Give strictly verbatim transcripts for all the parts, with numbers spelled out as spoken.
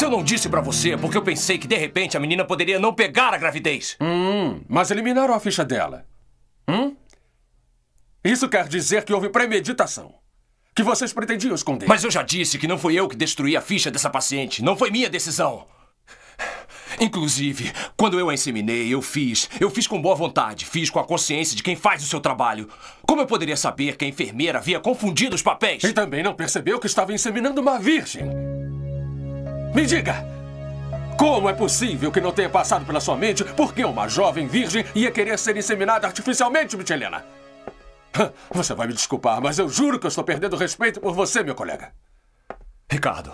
Se eu não disse pra você, é porque eu pensei que de repente a menina poderia não pegar a gravidez. Hum, mas eliminaram a ficha dela. Hum? Isso quer dizer que houve premeditação. Que vocês pretendiam esconder. Mas eu já disse que não fui eu que destruí a ficha dessa paciente. Não foi minha decisão. Inclusive, quando eu a inseminei, eu fiz. Eu fiz com boa vontade. Fiz com a consciência de quem faz o seu trabalho. Como eu poderia saber que a enfermeira havia confundido os papéis? E também não percebeu que estava inseminando uma virgem. Me diga, como é possível que não tenha passado pela sua mente por que uma jovem virgem ia querer ser inseminada artificialmente, Michelena? Você vai me desculpar, mas eu juro que eu estou perdendo respeito por você, meu colega. Ricardo,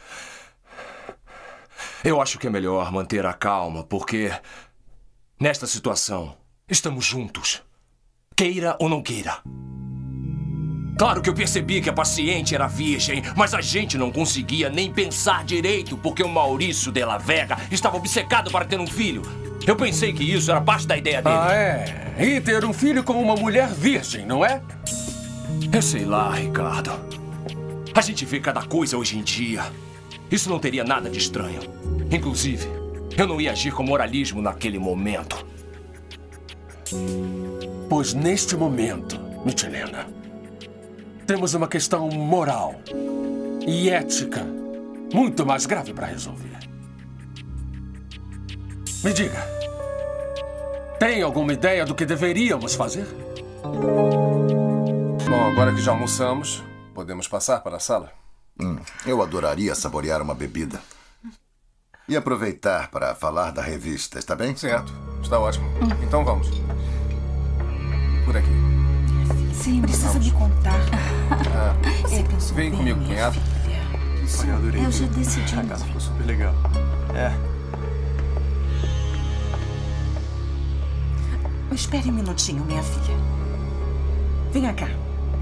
eu acho que é melhor manter a calma, porque nesta situação estamos juntos, queira ou não queira. Claro que eu percebi que a paciente era virgem, mas a gente não conseguia nem pensar direito porque o Maurício de la Vega estava obcecado para ter um filho. Eu pensei que isso era parte da ideia dele. Ah, é? E ter um filho com uma mulher virgem, não é? Eu sei lá, Ricardo. A gente vê cada coisa hoje em dia. Isso não teria nada de estranho. Inclusive, eu não ia agir com moralismo naquele momento. Pois neste momento, Michelena, temos uma questão moral e ética muito mais grave para resolver. Me diga, tem alguma ideia do que deveríamos fazer? Bom, agora que já almoçamos, podemos passar para a sala? Hum, eu adoraria saborear uma bebida. E aproveitar para falar da revista, está bem? Certo, está ótimo. Então vamos. Por aqui. Sim, precisa me contar. Ah, Você pensou vem bem, comigo, minha cunhado. filha? Olha, eu adorei. Eu já ver. decidi. A casa ficou super legal. É. Espere um minutinho, minha filha. Venha cá.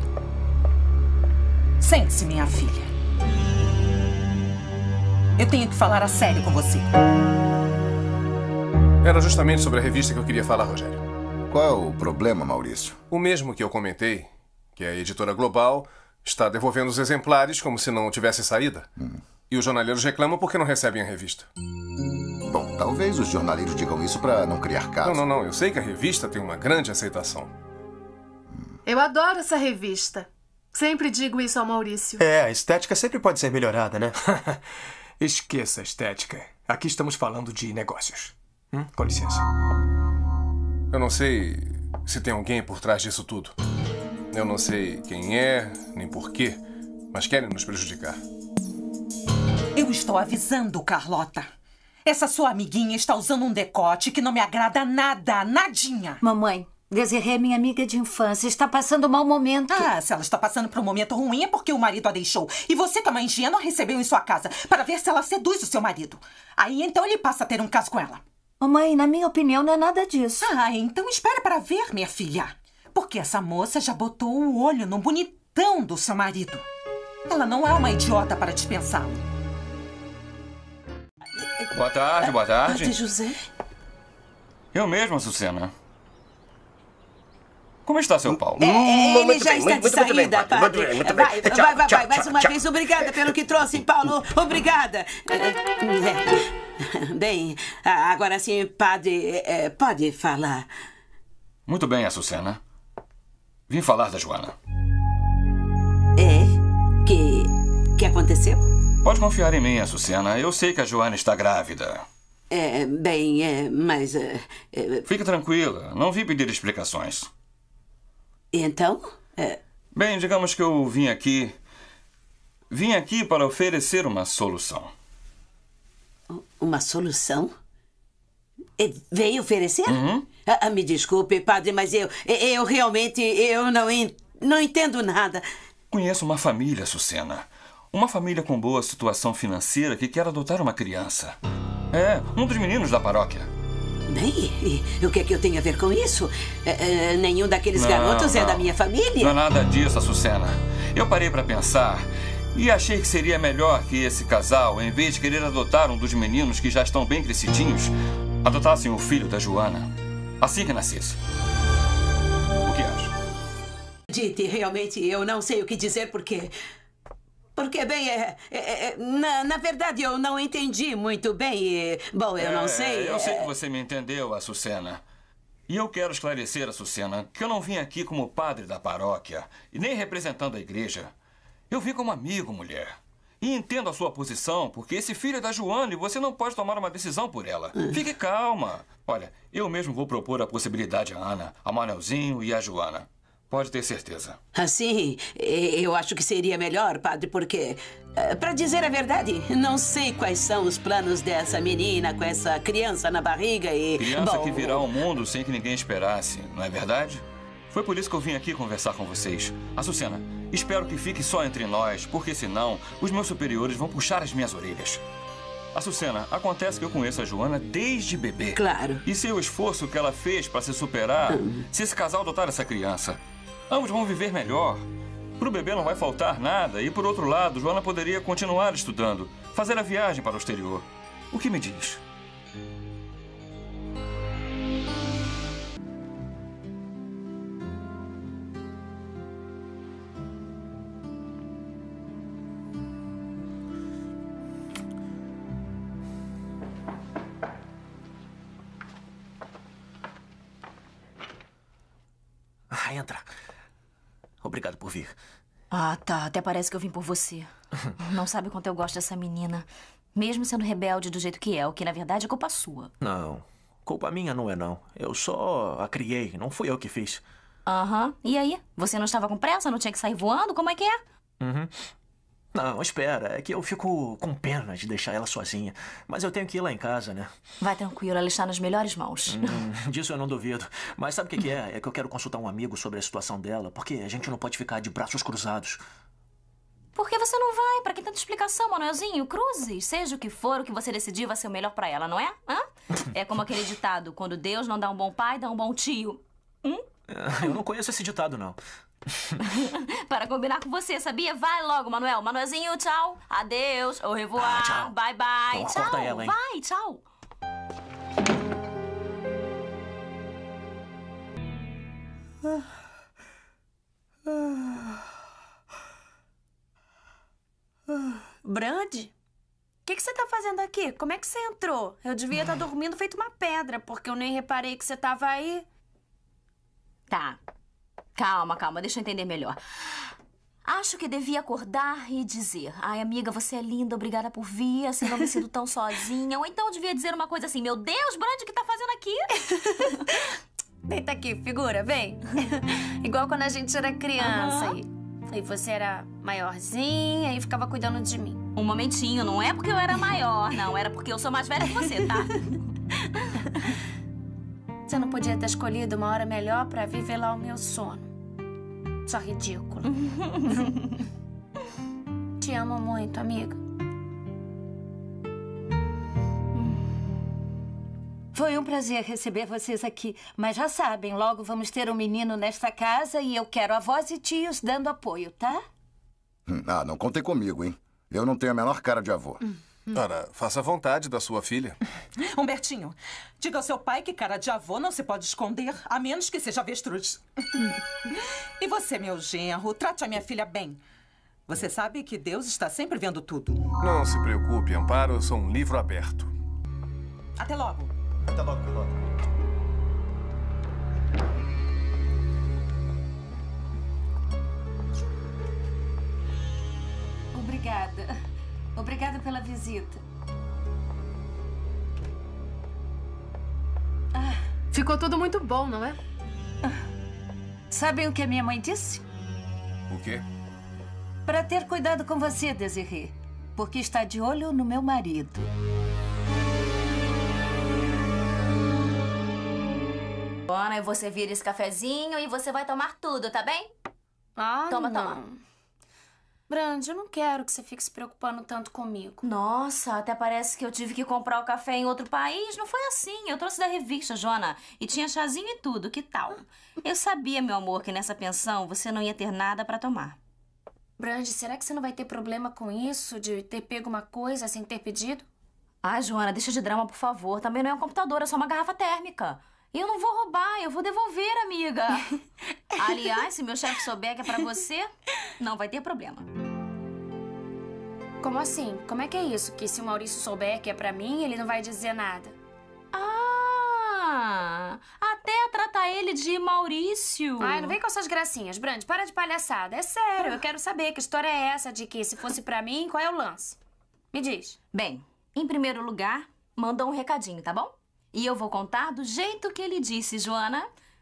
Sente-se, minha filha. Eu tenho que falar a sério com você. Era justamente sobre a revista que eu queria falar, Rogério. Qual é o problema, Maurício? O mesmo que eu comentei, que a editora Global está devolvendo os exemplares como se não tivesse saída. Hum. E os jornaleiros reclamam porque não recebem a revista. Bom, talvez os jornaleiros digam isso para não criar caso. Não, não, não. Eu sei que a revista tem uma grande aceitação. Eu adoro essa revista. Sempre digo isso ao Maurício. É, a estética sempre pode ser melhorada, né? Esqueça a estética. Aqui estamos falando de negócios. Hum? Com licença. Eu não sei se tem alguém por trás disso tudo. Eu não sei quem é, nem porquê, mas querem nos prejudicar. Eu estou avisando, Carlota. Essa sua amiguinha está usando um decote que não me agrada nada, nadinha. Mamãe, Desirê é minha amiga de infância. Está passando um mau momento. Ah, se ela está passando por um momento ruim é porque o marido a deixou. E você, que é uma ingênua, recebeu em sua casa para ver se ela seduz o seu marido. Aí então ele passa a ter um caso com ela. Mamãe, na minha opinião, não é nada disso. Ah, então espere para ver, minha filha. Porque essa moça já botou o olho no bonitão do seu marido. Ela não é uma idiota para dispensá-lo. Boa tarde, boa tarde. Padre José? Eu mesmo, Açucena. Como está seu Paulo? É, ele Muito já bem, está muito, de muito bem, saída, padre, muito padre. bem, muito bem. Vai, Tchau, vai, vai, tchau, vai. Mais tchau, uma tchau. vez, obrigada pelo que trouxe, Paulo. Obrigada. É, bem, agora sim, padre, é, pode falar. Muito bem, Açucena. Vim falar da Joana. É? Que, que aconteceu? Pode confiar em mim, Açucena. Eu sei que a Joana está grávida. É, bem, é, mas... É, é, Fique tranquila. Não vim pedir explicações. então? É... Bem, digamos que eu vim aqui... Vim aqui para oferecer uma solução. Uma solução? É, veio oferecer? Uhum. Ah, me desculpe, padre, mas eu, eu realmente eu não, não entendo nada. Conheço uma família, Açucena. Uma família com boa situação financeira que quer adotar uma criança. É, um dos meninos da paróquia. Bem, e, e o que é que eu tenho a ver com isso? É, é, nenhum daqueles Não, garotos é não. da minha família? Não é nada disso, Açucena. Eu parei para pensar e achei que seria melhor que esse casal, em vez de querer adotar um dos meninos que já estão bem crescidinhos, adotassem o filho da Joana, assim que nascesse. O que acha? Dite, realmente eu não sei o que dizer porque... Porque, bem, é, é, é, na, na verdade eu não entendi muito bem e, bom, eu é, não sei... Eu é... sei que você me entendeu, Açucena. E eu quero esclarecer, Açucena, que eu não vim aqui como padre da paróquia e nem representando a igreja. Eu vim como amigo, mulher. E entendo a sua posição, porque esse filho é da Joana e você não pode tomar uma decisão por ela. Fique calma. Olha, eu mesmo vou propor a possibilidade à Ana, a Manelzinho e à Joana. Pode ter certeza. Assim, eu acho que seria melhor, padre, porque, para dizer a verdade, não sei quais são os planos dessa menina com essa criança na barriga e... Criança bom... que virá ao mundo sem que ninguém esperasse, não é verdade? Foi por isso que eu vim aqui conversar com vocês. Açucena, espero que fique só entre nós, porque senão os meus superiores vão puxar as minhas orelhas. Açucena, acontece que eu conheço a Joana desde bebê. Claro. E sei o esforço que ela fez para se superar hum. se esse casal adotar essa criança. Ambos vão viver melhor. Pro bebê não vai faltar nada e, por outro lado, Joana poderia continuar estudando, fazer a viagem para o exterior. O que me diz? Ah, entra. Obrigado por vir. Ah, tá. Até parece que eu vim por você. Não sabe o quanto eu gosto dessa menina. Mesmo sendo rebelde do jeito que é, o que na verdade é culpa sua. Não. Culpa minha não é, não. Eu só a criei. Não fui eu que fiz. Aham. Uhum. E aí? Você não estava com pressa? Não tinha que sair voando? Como é que é? Uhum. Não, espera. É que eu fico com pena de deixar ela sozinha. Mas eu tenho que ir lá em casa, né? Vai tranquilo, ela está nas melhores mãos. Hum, disso eu não duvido. Mas sabe o que, que é? É que eu quero consultar um amigo sobre a situação dela, porque a gente não pode ficar de braços cruzados. Por que você não vai? Pra que tanta explicação, Manuelzinho? Cruzes. Seja o que for, o que você decidir vai ser o melhor pra ela, não é? Hã? É como aquele ditado, quando Deus não dá um bom pai, dá um bom tio. Hum? Eu não conheço esse ditado, não. Para combinar com você, sabia? Vai logo, Manuel. Manuelzinho, tchau. Adeus. Au revoir. Ah, tchau. Bye, bye. Então, tchau. ela, hein? Vai, tchau. Brande? O que, que você tá fazendo aqui? Como é que você entrou? Eu devia estar dormindo feito uma pedra, porque eu nem reparei que você tava aí. Tá. Calma, calma. Deixa eu entender melhor. Acho que devia acordar e dizer: ai, amiga, você é linda, obrigada por vir, assim, não me sinto tão sozinha. Ou então eu devia dizer uma coisa assim: meu Deus, Brande, o que tá fazendo aqui? Deita aqui, figura, vem. Igual quando a gente era criança. Uhum. E, e você era maiorzinha e ficava cuidando de mim. Um momentinho, não é porque eu era maior, não. Era porque eu sou mais velha que você, tá? Você não podia ter escolhido uma hora melhor pra viver lá o meu sono. Só ridículo. Te amo muito, amiga. Foi um prazer receber vocês aqui. Mas já sabem, logo vamos ter um menino nesta casa e eu quero avós e tios dando apoio, tá? Ah, não contem comigo, hein? Eu não tenho a menor cara de avô. Hum. Ora, faça a vontade da sua filha. Humbertinho, diga ao seu pai que cara de avô não se pode esconder, a menos que seja avestruz. E você, meu genro, trate a minha filha bem. Você sabe que Deus está sempre vendo tudo. Não se preocupe, Amparo, eu sou um livro aberto. Até logo. Até logo, até logo. Obrigada. Obrigada pela visita. Ah. Ficou tudo muito bom, não é? Sabem o que a minha mãe disse? O quê? Para ter cuidado com você, Desirê. Porque está de olho no meu marido. Ana, você vira esse cafezinho e você vai tomar tudo, tá bem? Ah, toma, não. toma. Brande, eu não quero que você fique se preocupando tanto comigo. Nossa, até parece que eu tive que comprar o café em outro país. Não foi assim. Eu trouxe da revista, Joana. E tinha chazinho e tudo. Que tal? Eu sabia, meu amor, que nessa pensão você não ia ter nada pra tomar. Brande, será que você não vai ter problema com isso? De ter pego uma coisa sem ter pedido? Ai, Joana, deixa de drama, por favor. Também não é um computador, é só uma garrafa térmica. Eu não vou roubar, eu vou devolver, amiga. Aliás, se meu chefe souber que é pra você, não vai ter problema. Como assim? Como é que é isso? Que se o Maurício souber que é pra mim, ele não vai dizer nada? Ah, até tratar ele de Maurício. Ai, não vem com essas gracinhas. Brandi, para de palhaçada. É sério, eu quero saber que história é essa de que se fosse pra mim, qual é o lance? Me diz. Bem, em primeiro lugar, manda um recadinho, tá bom? E eu vou contar do jeito que ele disse, Joana.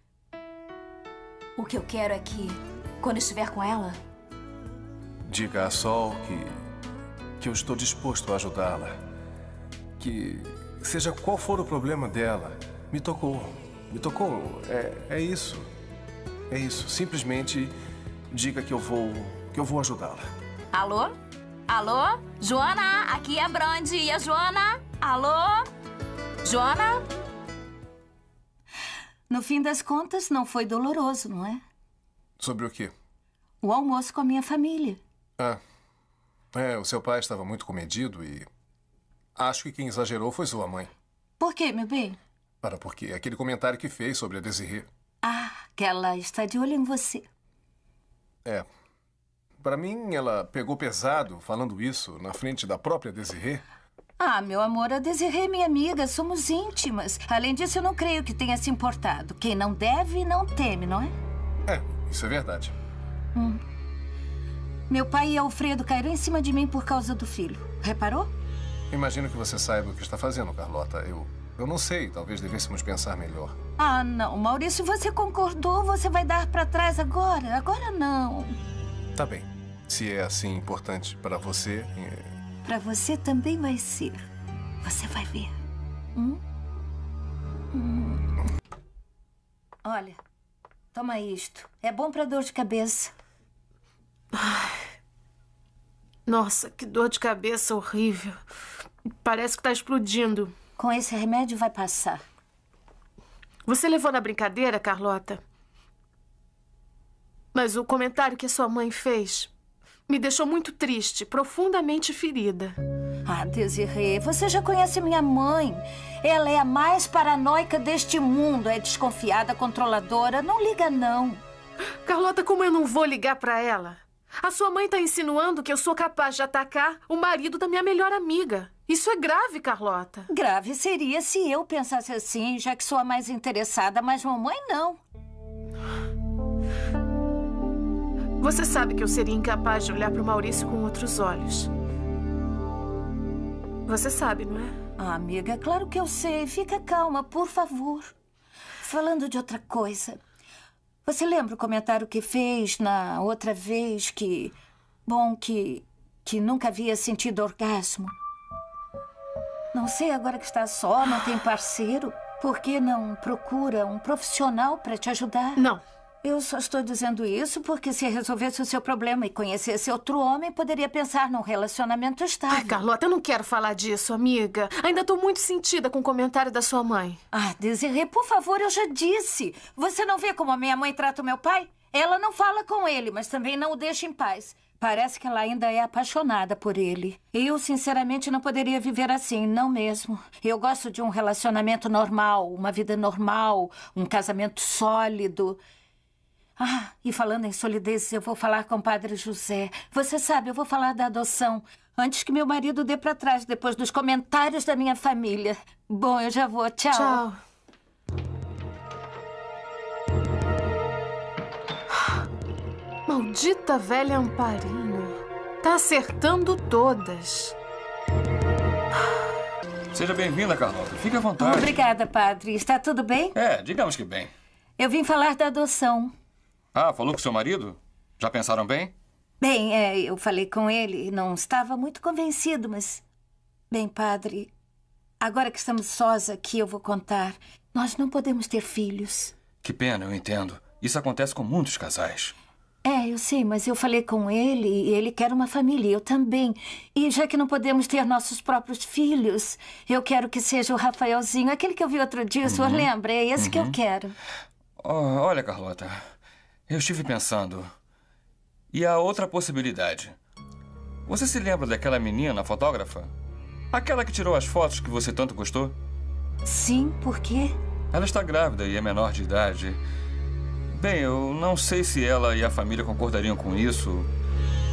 O que eu quero é que, quando estiver com ela... Diga a Sol que... que eu estou disposto a ajudá-la. Que, seja qual for o problema dela, me tocou. Me tocou. É, é isso. É isso. Simplesmente diga que eu vou... que eu vou ajudá-la. Alô? Alô? Joana, aqui é a Brandi. E a Joana? Alô? Joana? No fim das contas, não foi doloroso, não é? Sobre o quê? O almoço com a minha família. Ah, é, o seu pai estava muito comedido e... acho que quem exagerou foi sua mãe. Por quê, meu bem? Para porque aquele comentário que fez sobre a Desirê. Ah, que ela está de olho em você. É. Para mim, ela pegou pesado falando isso na frente da própria Desirê. Ah, meu amor, a Desirê é minha amiga, somos íntimas. Além disso, eu não creio que tenha se importado. Quem não deve, não teme, não é? É, isso é verdade. Hum. Meu pai e Alfredo caíram em cima de mim por causa do filho. Reparou? Imagino que você saiba o que está fazendo, Carlota. Eu, eu não sei, talvez devêssemos pensar melhor. Ah, não, Maurício, você concordou, você vai dar pra trás agora? Agora não. Tá bem. Se é assim importante para você... É... Pra você também vai ser. Você vai ver. Hum? Hum. Olha, toma isto. É bom pra dor de cabeça. Ai. Nossa, que dor de cabeça horrível. Parece que tá explodindo. Com esse remédio vai passar. Você levou na brincadeira, Carlota? Mas o comentário que a sua mãe fez me deixou muito triste, profundamente ferida. Ah, Desirê, você já conhece minha mãe. Ela é a mais paranoica deste mundo. É desconfiada, controladora. Não liga, não. Carlota, como eu não vou ligar pra ela? A sua mãe tá insinuando que eu sou capaz de atacar o marido da minha melhor amiga. Isso é grave, Carlota. Grave seria se eu pensasse assim, já que sou a mais interessada, mas mamãe não. Você sabe que eu seria incapaz de olhar para o Maurício com outros olhos. Você sabe, não é? Ah, amiga, claro que eu sei. Fica calma, por favor. Falando de outra coisa. Você lembra o comentário que fez na outra vez que... Bom, que... que nunca havia sentido orgasmo? Não sei, agora que está só, não tem parceiro. Por que não procura um profissional para te ajudar? Não. Eu só estou dizendo isso porque se resolvesse o seu problema e conhecesse outro homem, poderia pensar num relacionamento estável. Ai, Carlota, eu não quero falar disso, amiga. Ainda estou muito sentida com o comentário da sua mãe. Ah, Desirê, por favor, eu já disse. Você não vê como a minha mãe trata o meu pai? Ela não fala com ele, mas também não o deixa em paz. Parece que ela ainda é apaixonada por ele. Eu, sinceramente, não poderia viver assim, não mesmo. Eu gosto de um relacionamento normal, uma vida normal, um casamento sólido. Ah, e falando em solidez, eu vou falar com o Padre José. Você sabe, eu vou falar da adoção antes que meu marido dê pra trás, depois dos comentários da minha família. Bom, eu já vou. Tchau. Tchau. Maldita velha Amparinho. Tá acertando todas. Seja bem-vinda, Carlota. Fique à vontade. Obrigada, padre. Está tudo bem? É, digamos que bem. Eu vim falar da adoção. Ah, falou com seu marido? Já pensaram bem? Bem, é, eu falei com ele. Não estava muito convencido, mas... Bem, padre, agora que estamos sós aqui, eu vou contar. Nós não podemos ter filhos. Que pena, eu entendo. Isso acontece com muitos casais. É, eu sei, mas eu falei com ele e ele quer uma família, eu também. E já que não podemos ter nossos próprios filhos, eu quero que seja o Rafaelzinho, aquele que eu vi outro dia, o senhor Uhum. lembra? É esse Uhum. que eu quero. Oh, olha, Carlota, eu estive pensando. E a outra possibilidade? Você se lembra daquela menina, fotógrafa? Aquela que tirou as fotos que você tanto gostou? Sim, por quê? Ela está grávida e é menor de idade. Bem, eu não sei se ela e a família concordariam com isso.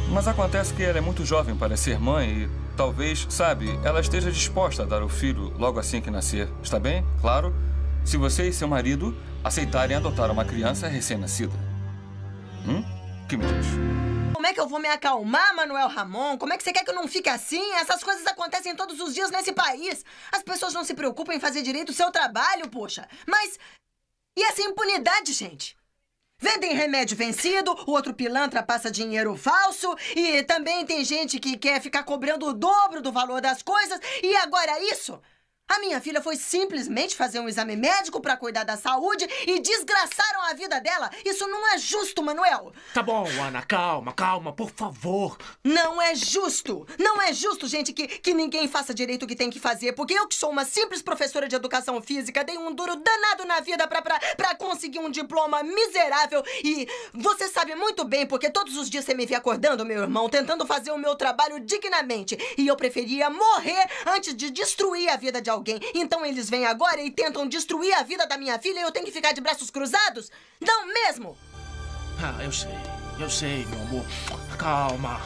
Mas acontece que ela é muito jovem para ser mãe e talvez, sabe, ela esteja disposta a dar o filho logo assim que nascer. Está bem? Claro, se você e seu marido aceitarem adotar uma criança recém-nascida. Hum? O que me diz? Como é que eu vou me acalmar, Manuel Ramon? Como é que você quer que eu não fique assim? Essas coisas acontecem todos os dias nesse país. As pessoas não se preocupam em fazer direito o seu trabalho, poxa. Mas e essa impunidade, gente? Vendem remédio vencido, o outro pilantra passa dinheiro falso e também tem gente que quer ficar cobrando o dobro do valor das coisas. E agora isso? A minha filha foi simplesmente fazer um exame médico pra cuidar da saúde e desgraçaram a vida dela. Isso não é justo, Manuel. Tá bom, Ana, calma, calma, por favor. Não é justo. Não é justo, gente, que, que ninguém faça direito o que tem que fazer. Porque eu que sou uma simples professora de educação física, dei um duro danado na vida pra, pra, pra conseguir um diploma miserável. E você sabe muito bem, porque todos os dias você me vê acordando, meu irmão, tentando fazer o meu trabalho dignamente. E eu preferia morrer antes de destruir a vida de alguém. Então eles vêm agora e tentam destruir a vida da minha filha e eu tenho que ficar de braços cruzados? Não mesmo! Ah, eu sei. Eu sei, meu amor. Calma.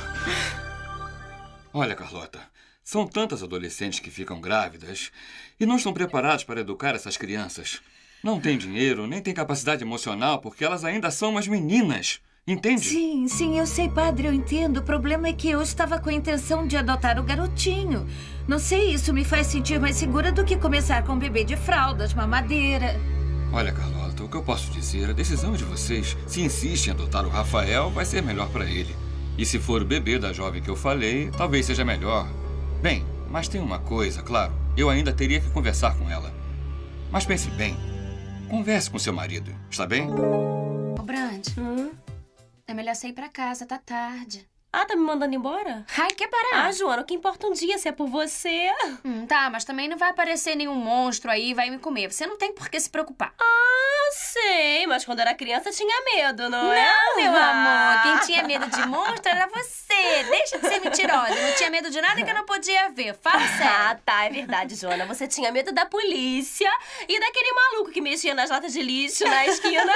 Olha, Carlota, são tantas adolescentes que ficam grávidas e não estão preparadas para educar essas crianças. Não têm dinheiro, nem têm capacidade emocional, porque elas ainda são umas meninas. Entende? Sim, sim, eu sei, padre, eu entendo. O problema é que eu estava com a intenção de adotar o garotinho. Não sei, isso me faz sentir mais segura do que começar com um bebê de fraldas, mamadeira. Olha, Carlota, o que eu posso dizer, a decisão é de vocês. Se insistem em adotar o Rafael, vai ser melhor para ele. E se for o bebê da jovem que eu falei, talvez seja melhor. Bem, mas tem uma coisa, claro. Eu ainda teria que conversar com ela. Mas pense bem. Converse com seu marido, está bem? Ô, Brand, hum? É melhor sair pra casa, tá tarde. Ah, tá me mandando embora? Ai, quer parar? Ah, Joana, o que importa um dia se é por você? Hum, tá, mas também não vai aparecer nenhum monstro aí e vai me comer. Você não tem por que se preocupar. Ah, sei, mas quando era criança tinha medo, não, não é? Não, meu amor, quem tinha medo de monstro era você. Deixa de ser mentirosa. Eu não tinha medo de nada que eu não podia ver. Fala sério. Ah, tá, é verdade, Joana. Você tinha medo da polícia e daquele maluco que mexia nas latas de lixo na esquina.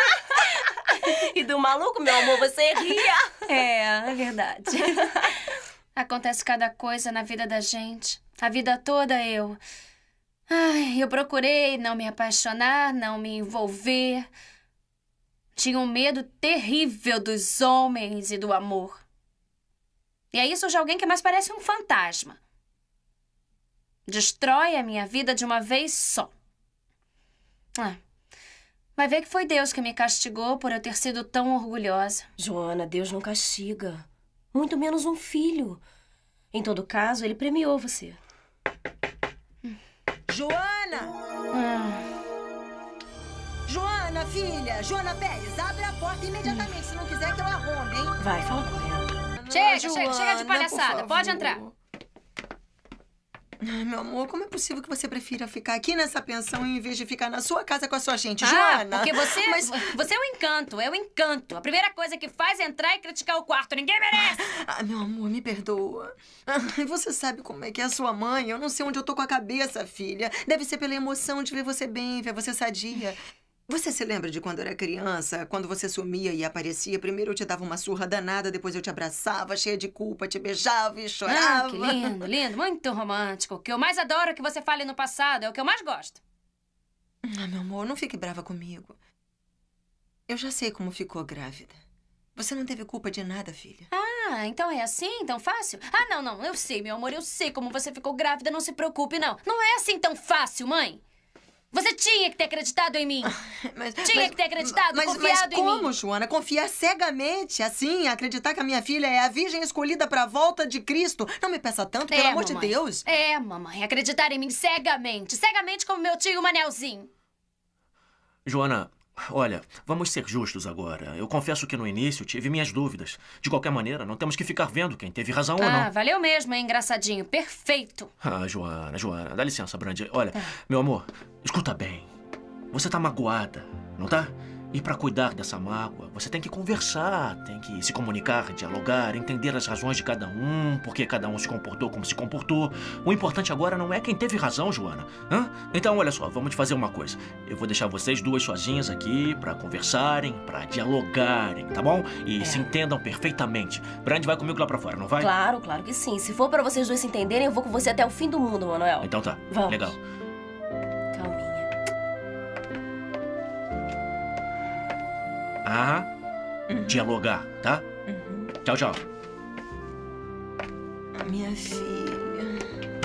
E do maluco, meu amor, você ria. É, é verdade. Acontece cada coisa na vida da gente. A vida toda eu... Ai, eu procurei não me apaixonar, não me envolver. Tinha um medo terrível dos homens e do amor. E aí surge alguém que mais parece um fantasma. Destrói a minha vida de uma vez só. Ah, vai ver que foi Deus que me castigou por eu ter sido tão orgulhosa. Joana, Deus não castiga. Muito menos um filho. Em todo caso, ele premiou você. Joana! Hum. Joana, filha! Joana Pérez, abre a porta imediatamente, se não quiser que eu arrombe, hein? Vai, fala com ela. Chega, Joana, chega, chega de palhaçada. Pode entrar. Ai, meu amor, como é possível que você prefira ficar aqui nessa pensão em vez de ficar na sua casa com a sua gente, ah, Joana? porque você, Mas... você é um encanto, é um encanto. A primeira coisa que faz é entrar e criticar o quarto. Ninguém merece. Ah, meu amor, me perdoa. Ah, você sabe como é que é a sua mãe? Eu não sei onde eu tô com a cabeça, filha. Deve ser pela emoção de ver você bem, ver você sadia. Você se lembra de quando era criança? Quando você sumia e aparecia, primeiro eu te dava uma surra danada, depois eu te abraçava, cheia de culpa, te beijava e chorava. Ah, que lindo, lindo, muito romântico. O que eu mais adoro é que você fale no passado, é o que eu mais gosto. Ah, meu amor, não fique brava comigo. Eu já sei como ficou grávida. Você não teve culpa de nada, filha. Ah, então é assim, tão fácil? Ah, não, não, eu sei, meu amor, eu sei como você ficou grávida, não se preocupe, não. Não é assim tão fácil, mãe. Você tinha que ter acreditado em mim. Mas, tinha mas, que ter acreditado, mas, confiado mas em mim. como, Joana? Confiar cegamente, assim? Acreditar que a minha filha é a virgem escolhida para a volta de Cristo? Não me peça tanto, é, pelo amor mamãe. de Deus. É, mamãe, acreditar em mim cegamente. Cegamente como meu tio Manelzinho. Joana, olha, vamos ser justos agora. Eu confesso que no início tive minhas dúvidas. De qualquer maneira, não temos que ficar vendo quem teve razão ah, ou não. Ah, valeu mesmo, hein, engraçadinho. Perfeito. Ah, Joana, Joana, dá licença, Brandi. Olha, tá. Meu amor, escuta bem. Você tá magoada, não tá? E para cuidar dessa mágoa, você tem que conversar, tem que se comunicar, dialogar, entender as razões de cada um, porque cada um se comportou como se comportou. O importante agora não é quem teve razão, Joana. Hã? Então, olha só, vamos fazer uma coisa. Eu vou deixar vocês duas sozinhas aqui para conversarem, para dialogarem, tá bom? E é. se entendam perfeitamente. Brandi vai comigo lá pra fora, não vai? Claro, claro que sim. Se for para vocês dois se entenderem, eu vou com você até o fim do mundo, Manuel. Então tá. Vamos. Legal. Ah, uhum. dialogar, tá? Uhum. Tchau, tchau. Minha filha.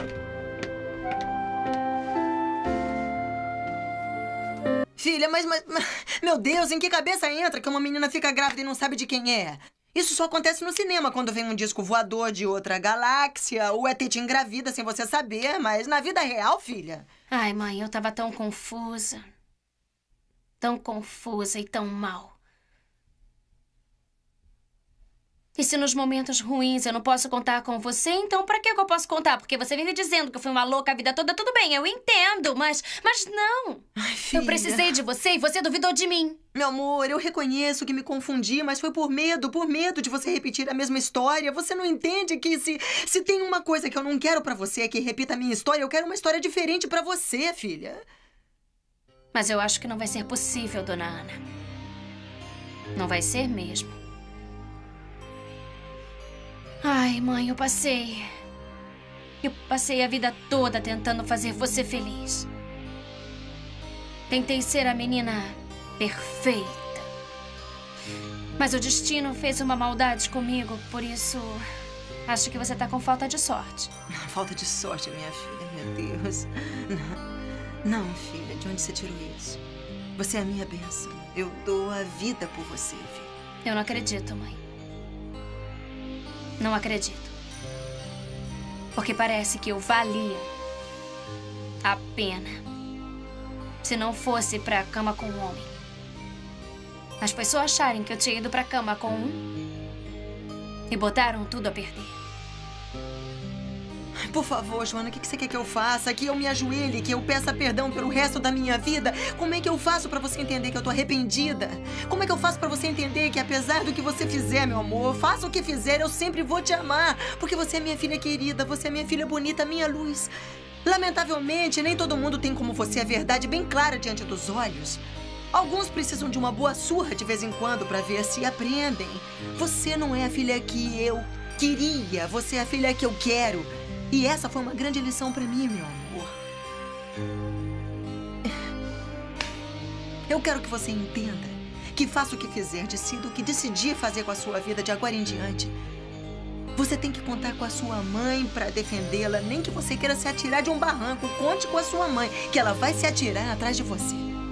Filha, mas, mas, mas... Meu Deus, em que cabeça entra que uma menina fica grávida e não sabe de quem é? Isso só acontece no cinema, quando vem um disco voador de outra galáxia, ou é ter te engravida sem você saber, mas na vida real, filha... Ai, mãe, eu tava tão confusa. Tão confusa e tão mal. E se nos momentos ruins eu não posso contar com você, então pra que eu posso contar? Porque você vive dizendo que eu fui uma louca a vida toda. Tudo bem, eu entendo, mas... Mas não. Ai, filha. Eu precisei de você e você duvidou de mim. Meu amor, eu reconheço que me confundi, mas foi por medo, por medo de você repetir a mesma história. Você não entende que se, se tem uma coisa que eu não quero pra você é que repita a minha história, eu quero uma história diferente pra você, filha. Mas eu acho que não vai ser possível, dona Ana. Não vai ser mesmo. Ai, mãe, eu passei... Eu passei a vida toda tentando fazer você feliz. Tentei ser a menina perfeita. Mas o destino fez uma maldade comigo, por isso... Acho que você tá com falta de sorte. Falta de sorte, minha filha, meu Deus. Não, não, filha, de onde você tirou isso? Você é a minha bênção. Eu dou a vida por você, filha. Eu não acredito, mãe. Não acredito. Porque parece que eu valia a pena se não fosse pra cama com um homem. Mas foi só acharem que eu tinha ido pra cama com um e botaram tudo a perder. Por favor, Joana, o que você quer que eu faça? Que eu me ajoelhe, que eu peça perdão pelo resto da minha vida? Como é que eu faço pra você entender que eu tô arrependida? Como é que eu faço pra você entender que apesar do que você fizer, meu amor, faça o que fizer, eu sempre vou te amar? Porque você é minha filha querida, você é minha filha bonita, minha luz. Lamentavelmente, nem todo mundo tem como você a verdade bem clara diante dos olhos. Alguns precisam de uma boa surra de vez em quando pra ver se aprendem. Você não é a filha que eu queria, você é a filha que eu quero. E essa foi uma grande lição pra mim, meu amor. Eu quero que você entenda que faça o que fizer, decida o que decidir fazer com a sua vida de agora em diante. Você tem que contar com a sua mãe pra defendê-la, nem que você queira se atirar de um barranco. Conte com a sua mãe, que ela vai se atirar atrás de você.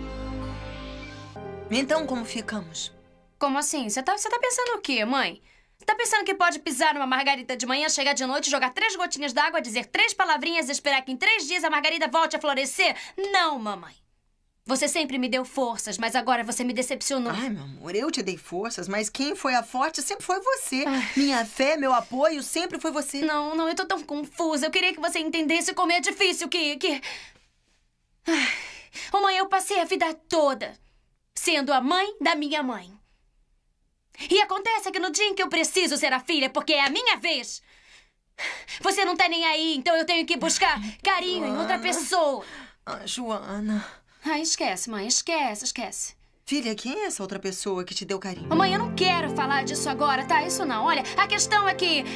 Então, como ficamos? Como assim? Você tá, você tá pensando o quê, mãe? Você tá pensando que pode pisar numa margarida de manhã, chegar de noite, jogar três gotinhas d'água, dizer três palavrinhas e esperar que em três dias a margarida volte a florescer? Não, mamãe. Você sempre me deu forças, mas agora você me decepcionou. Ai, meu amor, eu te dei forças, mas quem foi a forte sempre foi você. Ai. Minha fé, meu apoio sempre foi você. Não, não, eu tô tão confusa. Eu queria que você entendesse como é difícil que... que... Ai. Ô, mãe, eu passei a vida toda sendo a mãe da minha mãe. E acontece que no dia em que eu preciso ser a filha, porque é a minha vez, você não tá nem aí, então eu tenho que buscar carinho Joana. Em outra pessoa. Ah, Joana... Ah, esquece, mãe, esquece, esquece. Filha, quem é essa outra pessoa que te deu carinho? Mãe, eu não quero falar disso agora, tá? Isso não. Olha, a questão é que...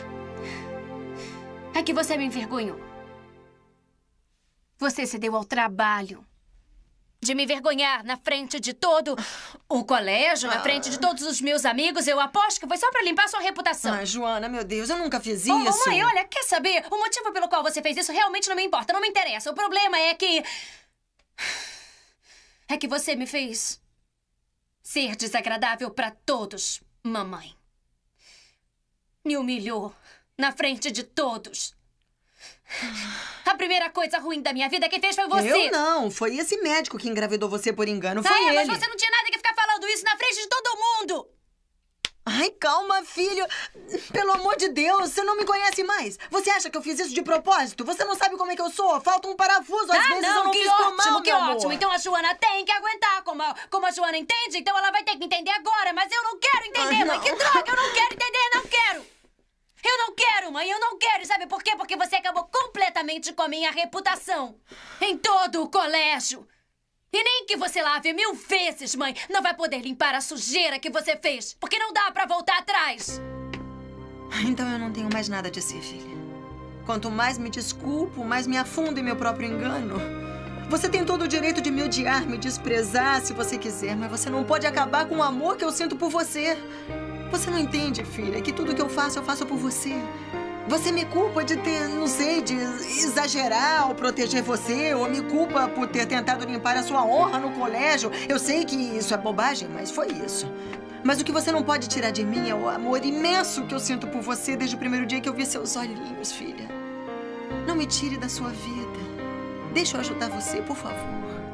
É que você me envergonhou. Você se deu ao trabalho de me envergonhar na frente de todo o colégio, na frente de todos os meus amigos. Eu aposto que foi só pra limpar sua reputação. Ah, Joana, meu Deus, eu nunca fiz oh, isso. Oh, mãe, olha, quer saber? O motivo pelo qual você fez isso realmente não me importa, não me interessa. O problema é que... É que você me fez ser desagradável pra todos, mamãe. Me humilhou na frente de todos. A primeira coisa ruim da minha vida, quem fez foi você. Eu não, foi esse médico que engravidou você por engano, foi ah, é, ele. mas você não tinha nada que ficar falando isso na frente de todo mundo. Ai, Ai, calma, filho. Pelo amor de Deus, você não me conhece mais. Você acha que eu fiz isso de propósito? Você não sabe como é que eu sou. Falta um parafuso. Às ah, vezes não, eu não que fiz ótimo, por mal, que meu ótimo. amor. Então a Joana tem que aguentar. Como a, como a Joana entende, então ela vai ter que entender agora. Mas eu não quero entender, Ai, mãe. não. Que droga, eu não quero entender, não quero. Eu não quero, mãe, eu não quero. Sabe por quê? Porque você acabou completamente com a minha reputação. Em todo o colégio. E nem que você lave mil vezes, mãe, não vai poder limpar a sujeira que você fez. Porque não dá pra voltar atrás. Então eu não tenho mais nada de si, filha. Quanto mais me desculpo, mais me afundo em meu próprio engano. Você tem todo o direito de me odiar, me desprezar, se você quiser, mas você não pode acabar com o amor que eu sinto por você. Você não entende, filha, que tudo que eu faço, eu faço por você. Você me culpa de ter, não sei, de exagerar ao proteger você, ou me culpa por ter tentado limpar a sua honra no colégio. Eu sei que isso é bobagem, mas foi isso. Mas o que você não pode tirar de mim é o amor imenso que eu sinto por você desde o primeiro dia que eu vi seus olhinhos, filha. Não me tire da sua vida. Deixa eu ajudar você, por favor.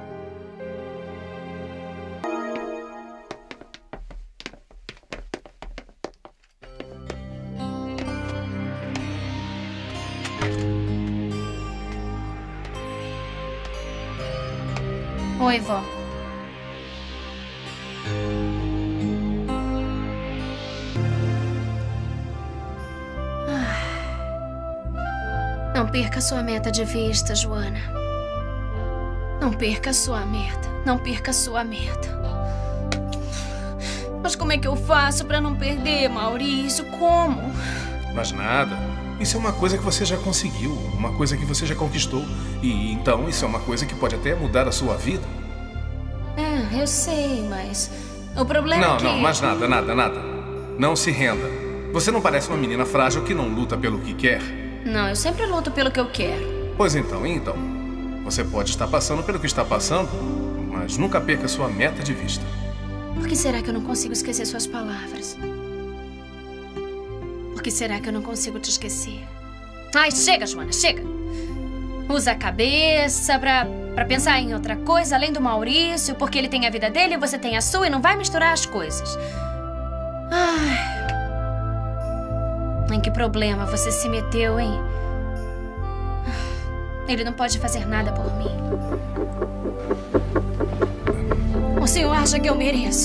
Oi, vó. Não perca sua meta de vista, Joana. Não perca sua meta. Não perca sua meta. Mas como é que eu faço pra não perder, Maurício? Como? Mas nada. Isso é uma coisa que você já conseguiu, uma coisa que você já conquistou. E então isso é uma coisa que pode até mudar a sua vida. É, eu sei, mas o problema Não, é que... não, mas nada, nada, nada. Não se renda. Você não parece uma menina frágil que não luta pelo que quer. Não, eu sempre luto pelo que eu quero. Pois então, então. Você pode estar passando pelo que está passando, mas nunca perca sua meta de vista. Por que será que eu não consigo esquecer suas palavras? Por que será que eu não consigo te esquecer? Ai, chega, Joana, chega! Usa a cabeça pra, pra pensar em outra coisa além do Maurício, porque ele tem a vida dele e você tem a sua e não vai misturar as coisas. Ai... Em que problema você se meteu, hein? Ele não pode fazer nada por mim. O senhor acha que eu mereço?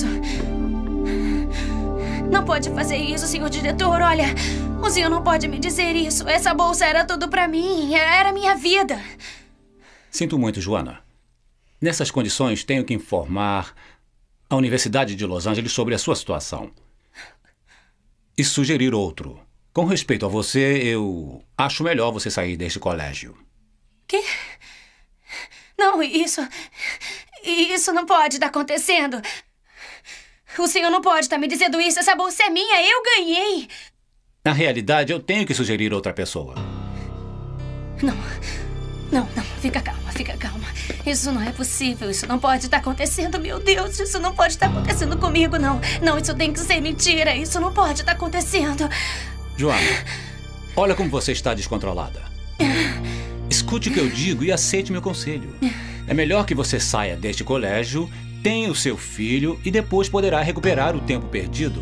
Não pode fazer isso, senhor diretor. Olha, o senhor não pode me dizer isso. Essa bolsa era tudo pra mim. Era minha vida. Sinto muito, Joana. Nessas condições, tenho que informar a Universidade de Los Angeles sobre a sua situação. E sugerir outro. Com respeito a você, eu acho melhor você sair deste colégio. Que? Não, isso... Isso não pode estar acontecendo. O senhor não pode estar me dizendo isso. Essa bolsa é minha. Eu ganhei. Na realidade, eu tenho que sugerir outra pessoa. Não. Não, não. Fica calma, fica calma. Isso não é possível. Isso não pode estar acontecendo. Meu Deus, isso não pode estar acontecendo comigo, não. Não, isso tem que ser mentira. Isso não pode estar acontecendo. Joana, olha como você está descontrolada. Escute o que eu digo e aceite meu conselho. É melhor que você saia deste colégio, tenha o seu filho e depois poderá recuperar o tempo perdido.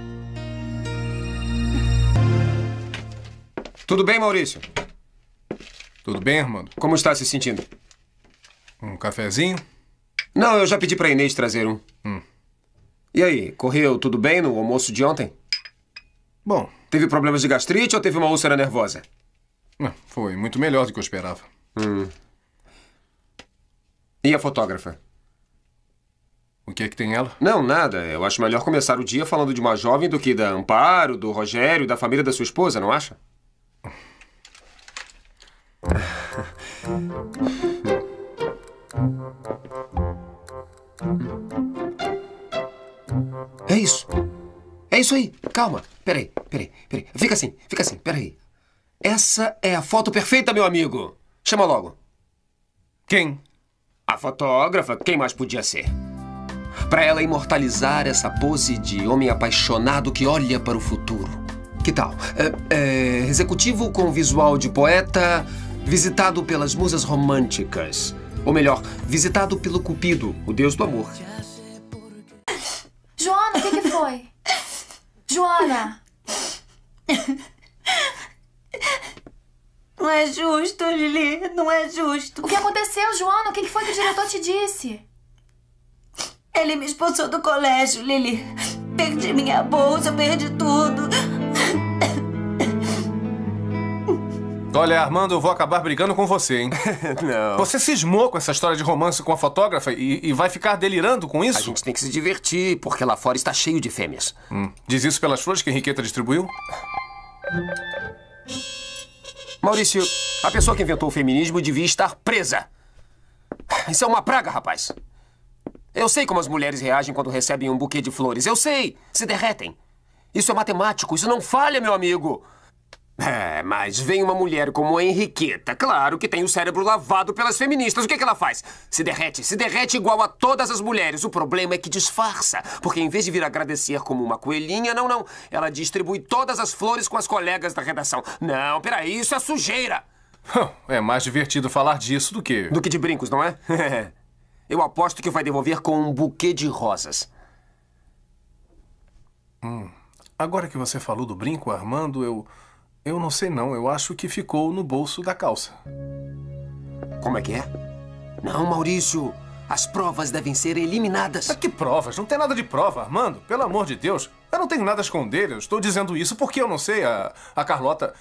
Tudo bem, Maurício? Tudo bem, Armando? Como está se sentindo? Um cafezinho? Não, eu já pedi pra Inês trazer um. Hum. E aí, correu tudo bem no almoço de ontem? Bom. Teve problemas de gastrite ou teve uma úlcera nervosa? Foi muito melhor do que eu esperava. Hum. E a fotógrafa? O que é que tem ela? Não, nada. Eu acho melhor começar o dia falando de uma jovem do que da Amparo, do Rogério, da família da sua esposa, não acha? É isso. É isso aí. Calma. Peraí, peraí, peraí. Fica assim, fica assim, peraí. Essa é a foto perfeita, meu amigo. Chama logo. Quem? A fotógrafa. Quem mais podia ser? Para ela imortalizar essa pose de homem apaixonado que olha para o futuro. Que tal? É, é, executivo com visual de poeta, visitado pelas musas românticas. Ou melhor, visitado pelo Cupido, o deus do amor. Joana, o que, que foi? Joana! Não é justo, Lili. Não é justo. O que aconteceu, Joana? O que foi que o diretor te disse? Ele me expulsou do colégio, Lili. Perdi minha bolsa, perdi tudo. Olha, Armando, eu vou acabar brigando com você, hein? Não. Você cismou com essa história de romance com a fotógrafa e, e vai ficar delirando com isso? A gente tem que se divertir, porque lá fora está cheio de fêmeas. Hum. Diz isso pelas flores que Henriqueta distribuiu? Maurício, a pessoa que inventou o feminismo devia estar presa. Isso é uma praga, rapaz. Eu sei como as mulheres reagem quando recebem um buquê de flores. Eu sei. Se derretem. Isso é matemático. Isso não falha, meu amigo. É, mas vem uma mulher como a Henriqueta, claro que tem o cérebro lavado pelas feministas. O que é que ela faz? Se derrete, se derrete igual a todas as mulheres. O problema é que disfarça, porque em vez de vir agradecer como uma coelhinha, não, não. Ela distribui todas as flores com as colegas da redação. Não, peraí, isso é sujeira. É mais divertido falar disso do que... Do que de brincos, não é? Eu aposto que vai devolver com um buquê de rosas. Hum. Agora que você falou do brinco, Armando, eu... Eu não sei não, eu acho que ficou no bolso da calça. Como é que é? Não, Maurício, as provas devem ser eliminadas. Mas que provas? Não tem nada de prova, Armando. Pelo amor de Deus. Eu não tenho nada a esconder, eu estou dizendo isso porque eu não sei, a, a Carlota...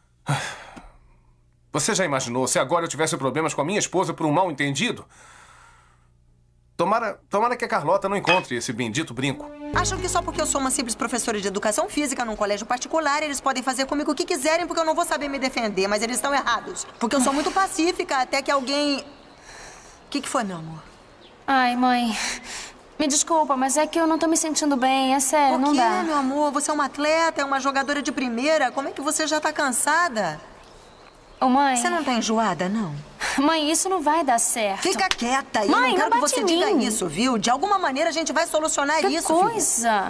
Você já imaginou se agora eu tivesse problemas com a minha esposa por um mal-entendido? Tomara, tomara que a Carlota não encontre esse bendito brinco. Acham que só porque eu sou uma simples professora de educação física num colégio particular, eles podem fazer comigo o que quiserem porque eu não vou saber me defender, mas eles estão errados. Porque eu sou muito pacífica até que alguém... O que, que foi, meu amor? Ai, mãe, me desculpa, mas é que eu não tô me sentindo bem, é sério, não dá. dá. Por quê, meu amor? Você é uma atleta, é uma jogadora de primeira. Como é que você já tá cansada? Ô, mãe... Você não tá enjoada, não? Mãe, isso não vai dar certo. Fica quieta aí. Mãe, não quero não que você bate em diga mim. isso, viu? De alguma maneira a gente vai solucionar Que isso, coisa?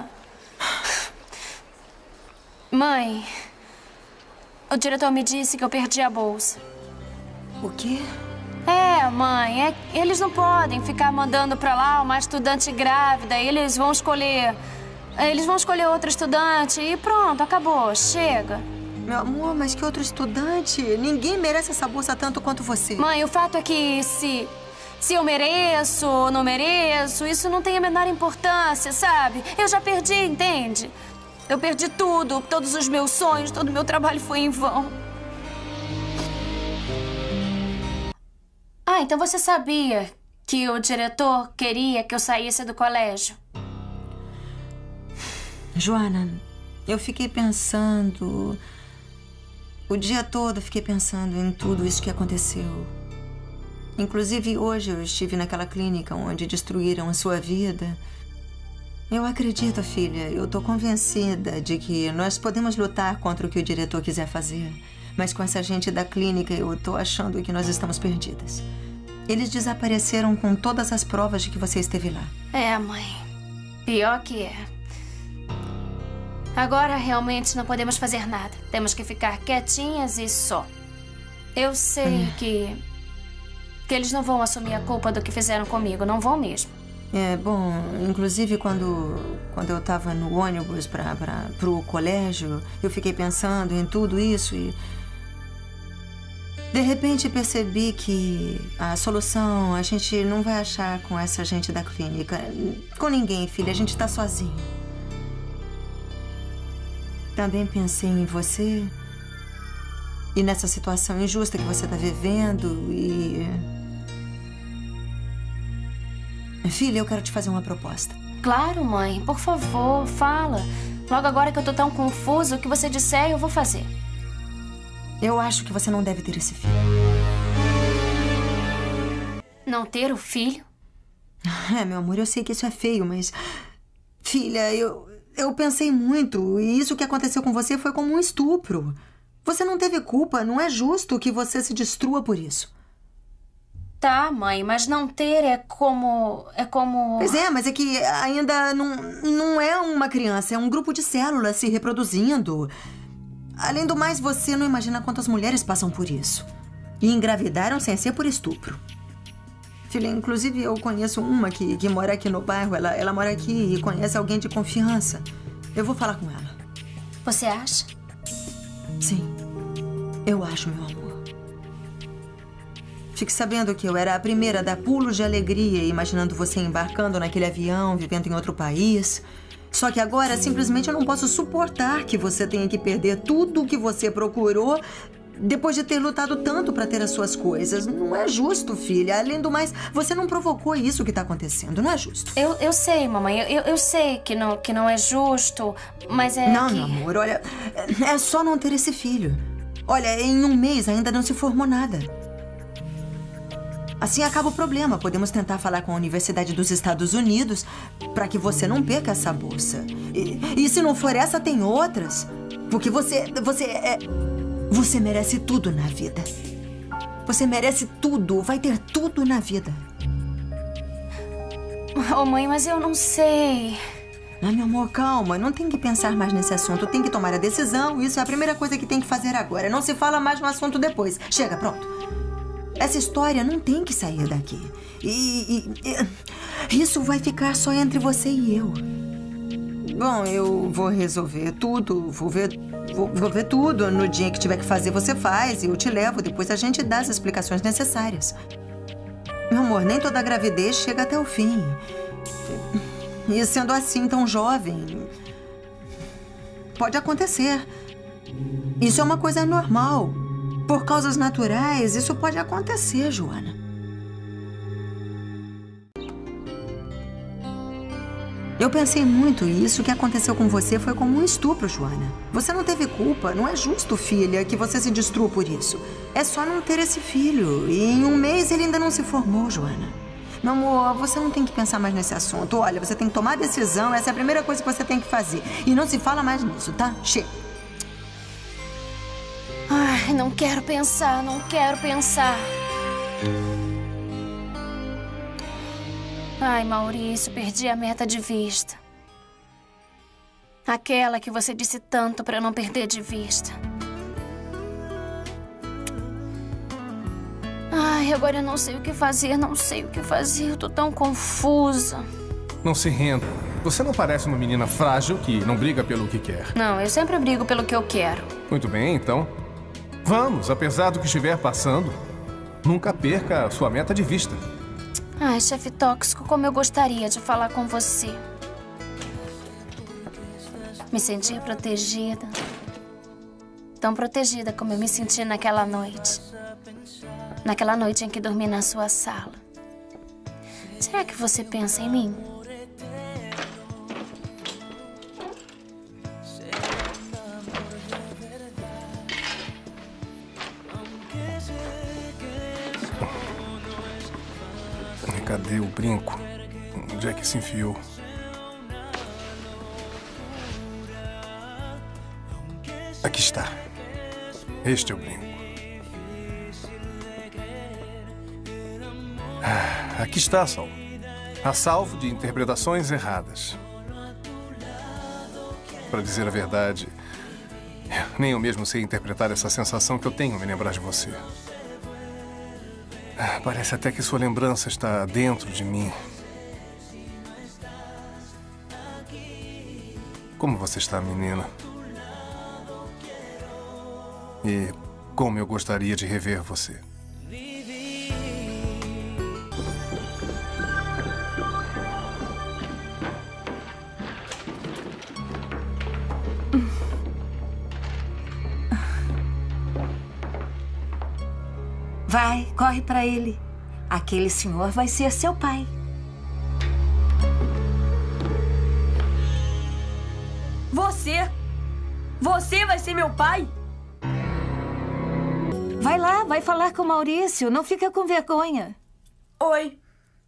Mãe, o diretor me disse que eu perdi a bolsa. O quê? É, mãe, é, eles não podem ficar mandando pra lá uma estudante grávida. Eles vão escolher... Eles vão escolher outra estudante e pronto, acabou, chega. Meu amor, mas que outro estudante? Ninguém merece essa bolsa tanto quanto você. Mãe, o fato é que se... Se eu mereço ou não mereço, isso não tem a menor importância, sabe? Eu já perdi, entende? Eu perdi tudo, todos os meus sonhos, todo o meu trabalho foi em vão. Ah, então você sabia que o diretor queria que eu saísse do colégio? Joana, eu fiquei pensando... O dia todo eu fiquei pensando em tudo isso que aconteceu. Inclusive, hoje eu estive naquela clínica onde destruíram a sua vida. Eu acredito, filha, eu tô convencida de que nós podemos lutar contra o que o diretor quiser fazer. Mas com essa gente da clínica, eu tô achando que nós estamos perdidas. Eles desapareceram com todas as provas de que você esteve lá. É, mãe. Pior que é. Agora, realmente, não podemos fazer nada. Temos que ficar quietinhas e só. Eu sei hum. que... que eles não vão assumir a culpa do que fizeram comigo. Não vão mesmo. É, bom, inclusive quando, quando eu tava no ônibus para para pro colégio, eu fiquei pensando em tudo isso e... De repente percebi que a solução a gente não vai achar com essa gente da clínica. Com ninguém, filha. A gente tá sozinho. Também pensei em você e nessa situação injusta que você está vivendo e... Filha, eu quero te fazer uma proposta. Claro, mãe. Por favor, fala. Logo agora que eu tô tão confusa, o que você disser eu vou fazer. Eu acho que você não deve ter esse filho. Não ter o filho? É, meu amor, eu sei que isso é feio, mas... Filha, eu... Eu pensei muito, e isso que aconteceu com você foi como um estupro. Você não teve culpa, não é justo que você se destrua por isso. Tá, mãe, mas não ter é como... é como... Pois é, mas é que ainda não, não é uma criança, é um grupo de células se reproduzindo. Além do mais, você não imagina quantas mulheres passam por isso. E engravidaram sem ser por estupro. Filha, inclusive eu conheço uma que, que mora aqui no bairro. Ela, ela mora aqui e conhece alguém de confiança. Eu vou falar com ela. Você acha? Sim, eu acho, meu amor. Fique sabendo que eu era a primeira a dar pulos de alegria imaginando você embarcando naquele avião, vivendo em outro país. Só que agora, simplesmente, eu não posso suportar que você tenha que perder tudo o que você procurou depois de ter lutado tanto para ter as suas coisas. Não é justo, filha. Além do mais, você não provocou isso que tá acontecendo. Não é justo. Eu, eu sei, mamãe. Eu, eu sei que não, que não é justo, mas é Não, que... meu amor, olha, é só não ter esse filho. Olha, em um mês ainda não se formou nada. Assim acaba o problema. Podemos tentar falar com a Universidade dos Estados Unidos para que você não perca essa bolsa. E, e se não for essa, tem outras. Porque você... Você é... Você merece tudo na vida. Você merece tudo. Vai ter tudo na vida. Oh, mãe, mas eu não sei. Ah, meu amor, calma. Não tem que pensar mais nesse assunto. Tem que tomar a decisão. Isso é a primeira coisa que tem que fazer agora. Não se fala mais no assunto depois. Chega, pronto. Essa história não tem que sair daqui. E, e, e isso vai ficar só entre você e eu. Bom, eu vou resolver tudo. Vou ver, vou, vou ver tudo. No dia que tiver que fazer, você faz. E eu te levo. Depois a gente dá as explicações necessárias. Meu amor, nem toda gravidez chega até o fim. E sendo assim tão jovem, pode acontecer. Isso é uma coisa normal. Por causas naturais, isso pode acontecer, Joana. Eu pensei muito e isso que aconteceu com você foi como um estupro, Joana. Você não teve culpa. Não é justo, filha, que você se destrua por isso. É só não ter esse filho. E em um mês ele ainda não se formou, Joana. Meu amor, você não tem que pensar mais nesse assunto. Olha, você tem que tomar a decisão. Essa é a primeira coisa que você tem que fazer. E não se fala mais nisso, tá? Chega. Ai, não quero pensar, não quero pensar. Ai, Maurício, perdi a meta de vista. Aquela que você disse tanto para eu não perder de vista. Ai, agora eu não sei o que fazer, não sei o que fazer. Eu tô tão confusa. Não se renda. Você não parece uma menina frágil que não briga pelo que quer. Não, eu sempre brigo pelo que eu quero. Muito bem, então. Vamos, apesar do que estiver passando, nunca perca a sua meta de vista. Ai, chefe tóxico, como eu gostaria de falar com você. Me sentir protegida. Tão protegida como eu me senti naquela noite. Naquela noite em que dormi na sua sala. Será que você pensa em mim? Cadê o brinco? Onde é que se enfiou? Aqui está. Este é o brinco. Ah, aqui está, Sol. A salvo de interpretações erradas. Para dizer a verdade, nem eu mesmo sei interpretar essa sensação que eu tenho ao me lembrar de você. Parece até que sua lembrança está dentro de mim. Como você está, menina? E como eu gostaria de rever você. Vai, corre pra ele. Aquele senhor vai ser seu pai. Você? Você vai ser meu pai? Vai lá, vai falar com o Maurício. Não fica com vergonha. Oi.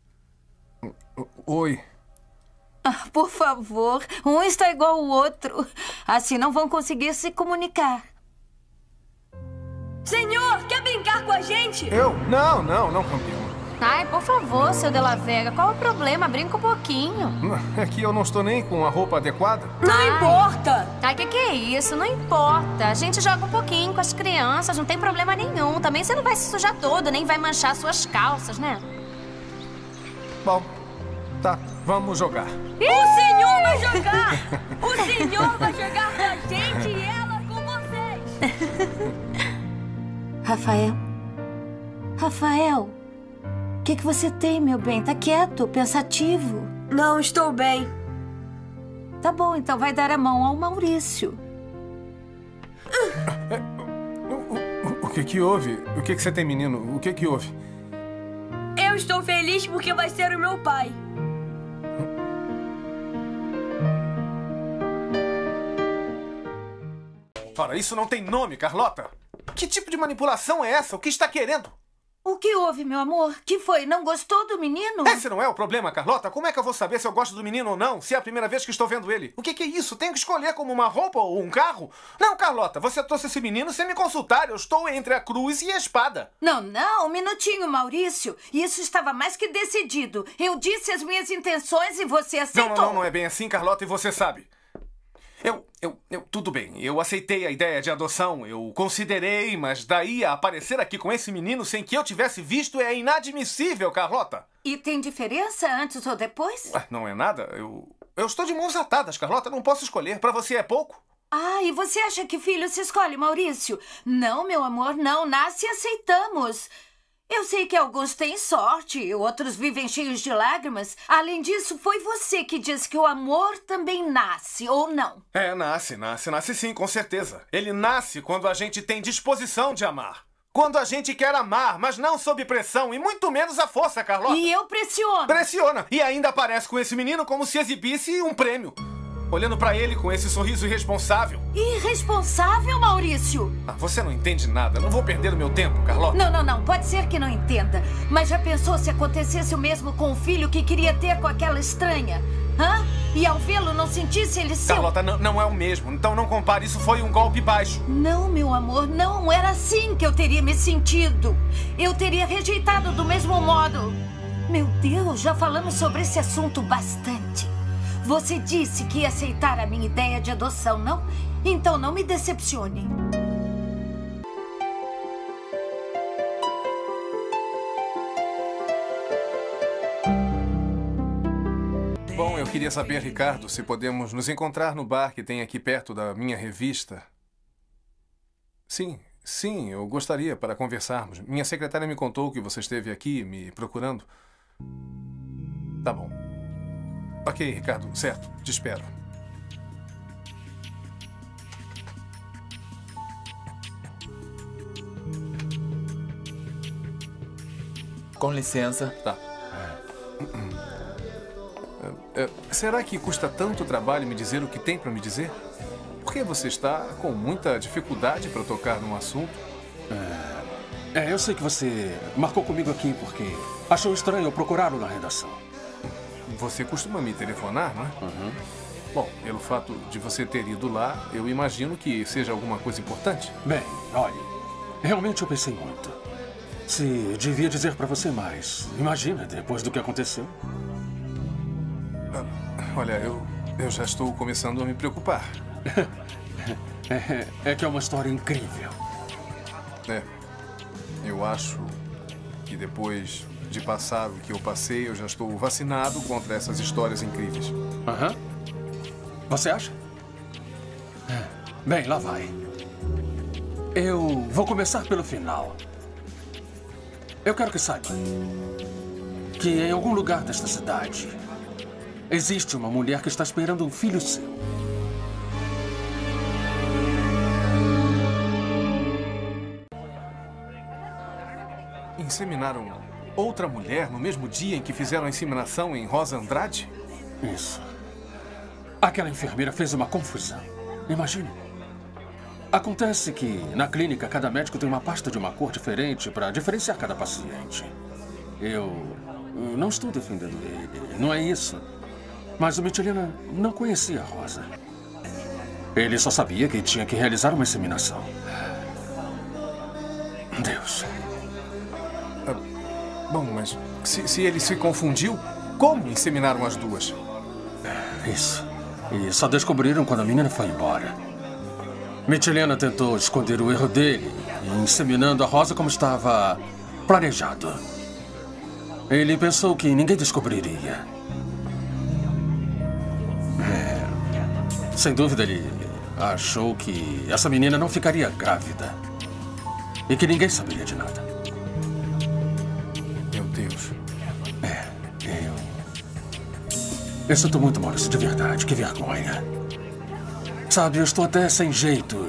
Oi. Ah, por favor, um está igual ao outro. Assim não vão conseguir se comunicar. Senhor, quer brincar com a gente? Eu? Não, não, não, campeão. Ai, por favor, seu De La Vega, qual é o problema? Brinca um pouquinho. É que eu não estou nem com a roupa adequada. Não Ai. importa! Ai, que que é isso? Não importa. A gente joga um pouquinho com as crianças, não tem problema nenhum. Também você não vai se sujar todo, nem vai manchar suas calças, né? Bom, tá, vamos jogar. O senhor vai jogar! O senhor vai jogar com a gente e ela com vocês! Rafael? Rafael? O que, que você tem, meu bem? Tá quieto, pensativo. Não, estou bem. Tá bom, então vai dar a mão ao Maurício. O, o que que houve? O que que você tem, menino? O que que houve? Eu estou feliz porque vai ser o meu pai. Ora, isso não tem nome, Carlota. Que tipo de manipulação é essa? O que está querendo? O que houve, meu amor? Que foi? Não gostou do menino? Esse não é o problema, Carlota. Como é que eu vou saber se eu gosto do menino ou não, se é a primeira vez que estou vendo ele? O que que é isso? Tenho que escolher como uma roupa ou um carro? Não, Carlota, você trouxe esse menino sem me consultar. Eu estou entre a cruz e a espada. Não, não, um minutinho, Maurício. Isso estava mais que decidido. Eu disse as minhas intenções e você aceitou. Não, não, não, não é bem assim, Carlota, e você sabe. Eu, eu, eu, tudo bem, eu aceitei a ideia de adoção, eu considerei, mas daí a aparecer aqui com esse menino sem que eu tivesse visto é inadmissível, Carlota. E tem diferença antes ou depois? Ué, não é nada, eu, eu estou de mãos atadas, Carlota, não posso escolher, pra você é pouco? Ah, e você acha que filho se escolhe, Maurício? Não, meu amor, não, nasce e aceitamos. Eu sei que alguns têm sorte, outros vivem cheios de lágrimas. Além disso, foi você que disse que o amor também nasce, ou não? É, nasce, nasce, nasce sim, com certeza. Ele nasce quando a gente tem disposição de amar. Quando a gente quer amar, mas não sob pressão, e muito menos a força, Carlota. E eu pressiono. Pressiona, e ainda aparece com esse menino como se exibisse um prêmio. Olhando pra ele com esse sorriso irresponsável. Irresponsável, Maurício? Ah, você não entende nada. Não vou perder o meu tempo, Carlota. Não, não, não. Pode ser que não entenda. Mas já pensou se acontecesse o mesmo com o filho que queria ter com aquela estranha? Hã? E ao vê-lo não sentisse ele seu... Carlota, não, não é o mesmo. Então não compare. Isso foi um golpe baixo. Não, meu amor. Não era assim que eu teria me sentido. Eu teria rejeitado do mesmo modo. Meu Deus, já falamos sobre esse assunto bastante. Você disse que ia aceitar a minha ideia de adoção, não? Então não me decepcione. Bom, eu queria saber, Ricardo, se podemos nos encontrar no bar que tem aqui perto da minha revista. Sim, sim, eu gostaria para conversarmos. Minha secretária me contou que você esteve aqui me procurando. Tá bom. Ok, Ricardo, certo. Te espero. Com licença. Tá. É, é, será que custa tanto trabalho me dizer o que tem para me dizer? Porque você está com muita dificuldade para tocar num assunto. É, é, eu sei que você marcou comigo aqui porque achou estranho eu procurá-lo na redação. Você costuma me telefonar, não é? Uhum. Bom, pelo fato de você ter ido lá, eu imagino que seja alguma coisa importante. Bem, olha, realmente eu pensei muito. Se devia dizer pra você mais. Imagina, depois do que aconteceu. Ah, olha, eu, eu já estou começando a me preocupar. é, é que é uma história incrível. É, eu acho que depois de passar o que eu passei, eu já estou vacinado contra essas histórias incríveis. Aham. Uhum. Você acha? Bem, lá vai. Eu vou começar pelo final. Eu quero que saiba que em algum lugar desta cidade existe uma mulher que está esperando um filho seu. Inseminaram outra mulher no mesmo dia em que fizeram a inseminação em Rosa Andrade? Isso. Aquela enfermeira fez uma confusão. Imagine. Acontece que, na clínica, cada médico tem uma pasta de uma cor diferente para diferenciar cada paciente. Eu, eu não estou defendendo ele, não é isso. Mas o Michelina não conhecia a Rosa. Ele só sabia que tinha que realizar uma inseminação. Deus. Ah, bom, mas se, se ele se confundiu, como inseminaram as duas? Isso. E só descobriram quando a menina foi embora. Michelina tentou esconder o erro dele, inseminando a Rosa como estava planejado. Ele pensou que ninguém descobriria. É. Sem dúvida, ele achou que essa menina não ficaria grávida. E que ninguém saberia de nada. Meu Deus. É, eu... Eu sinto muito, Maurício, de verdade. Que vergonha. Sabe, eu estou até sem jeito.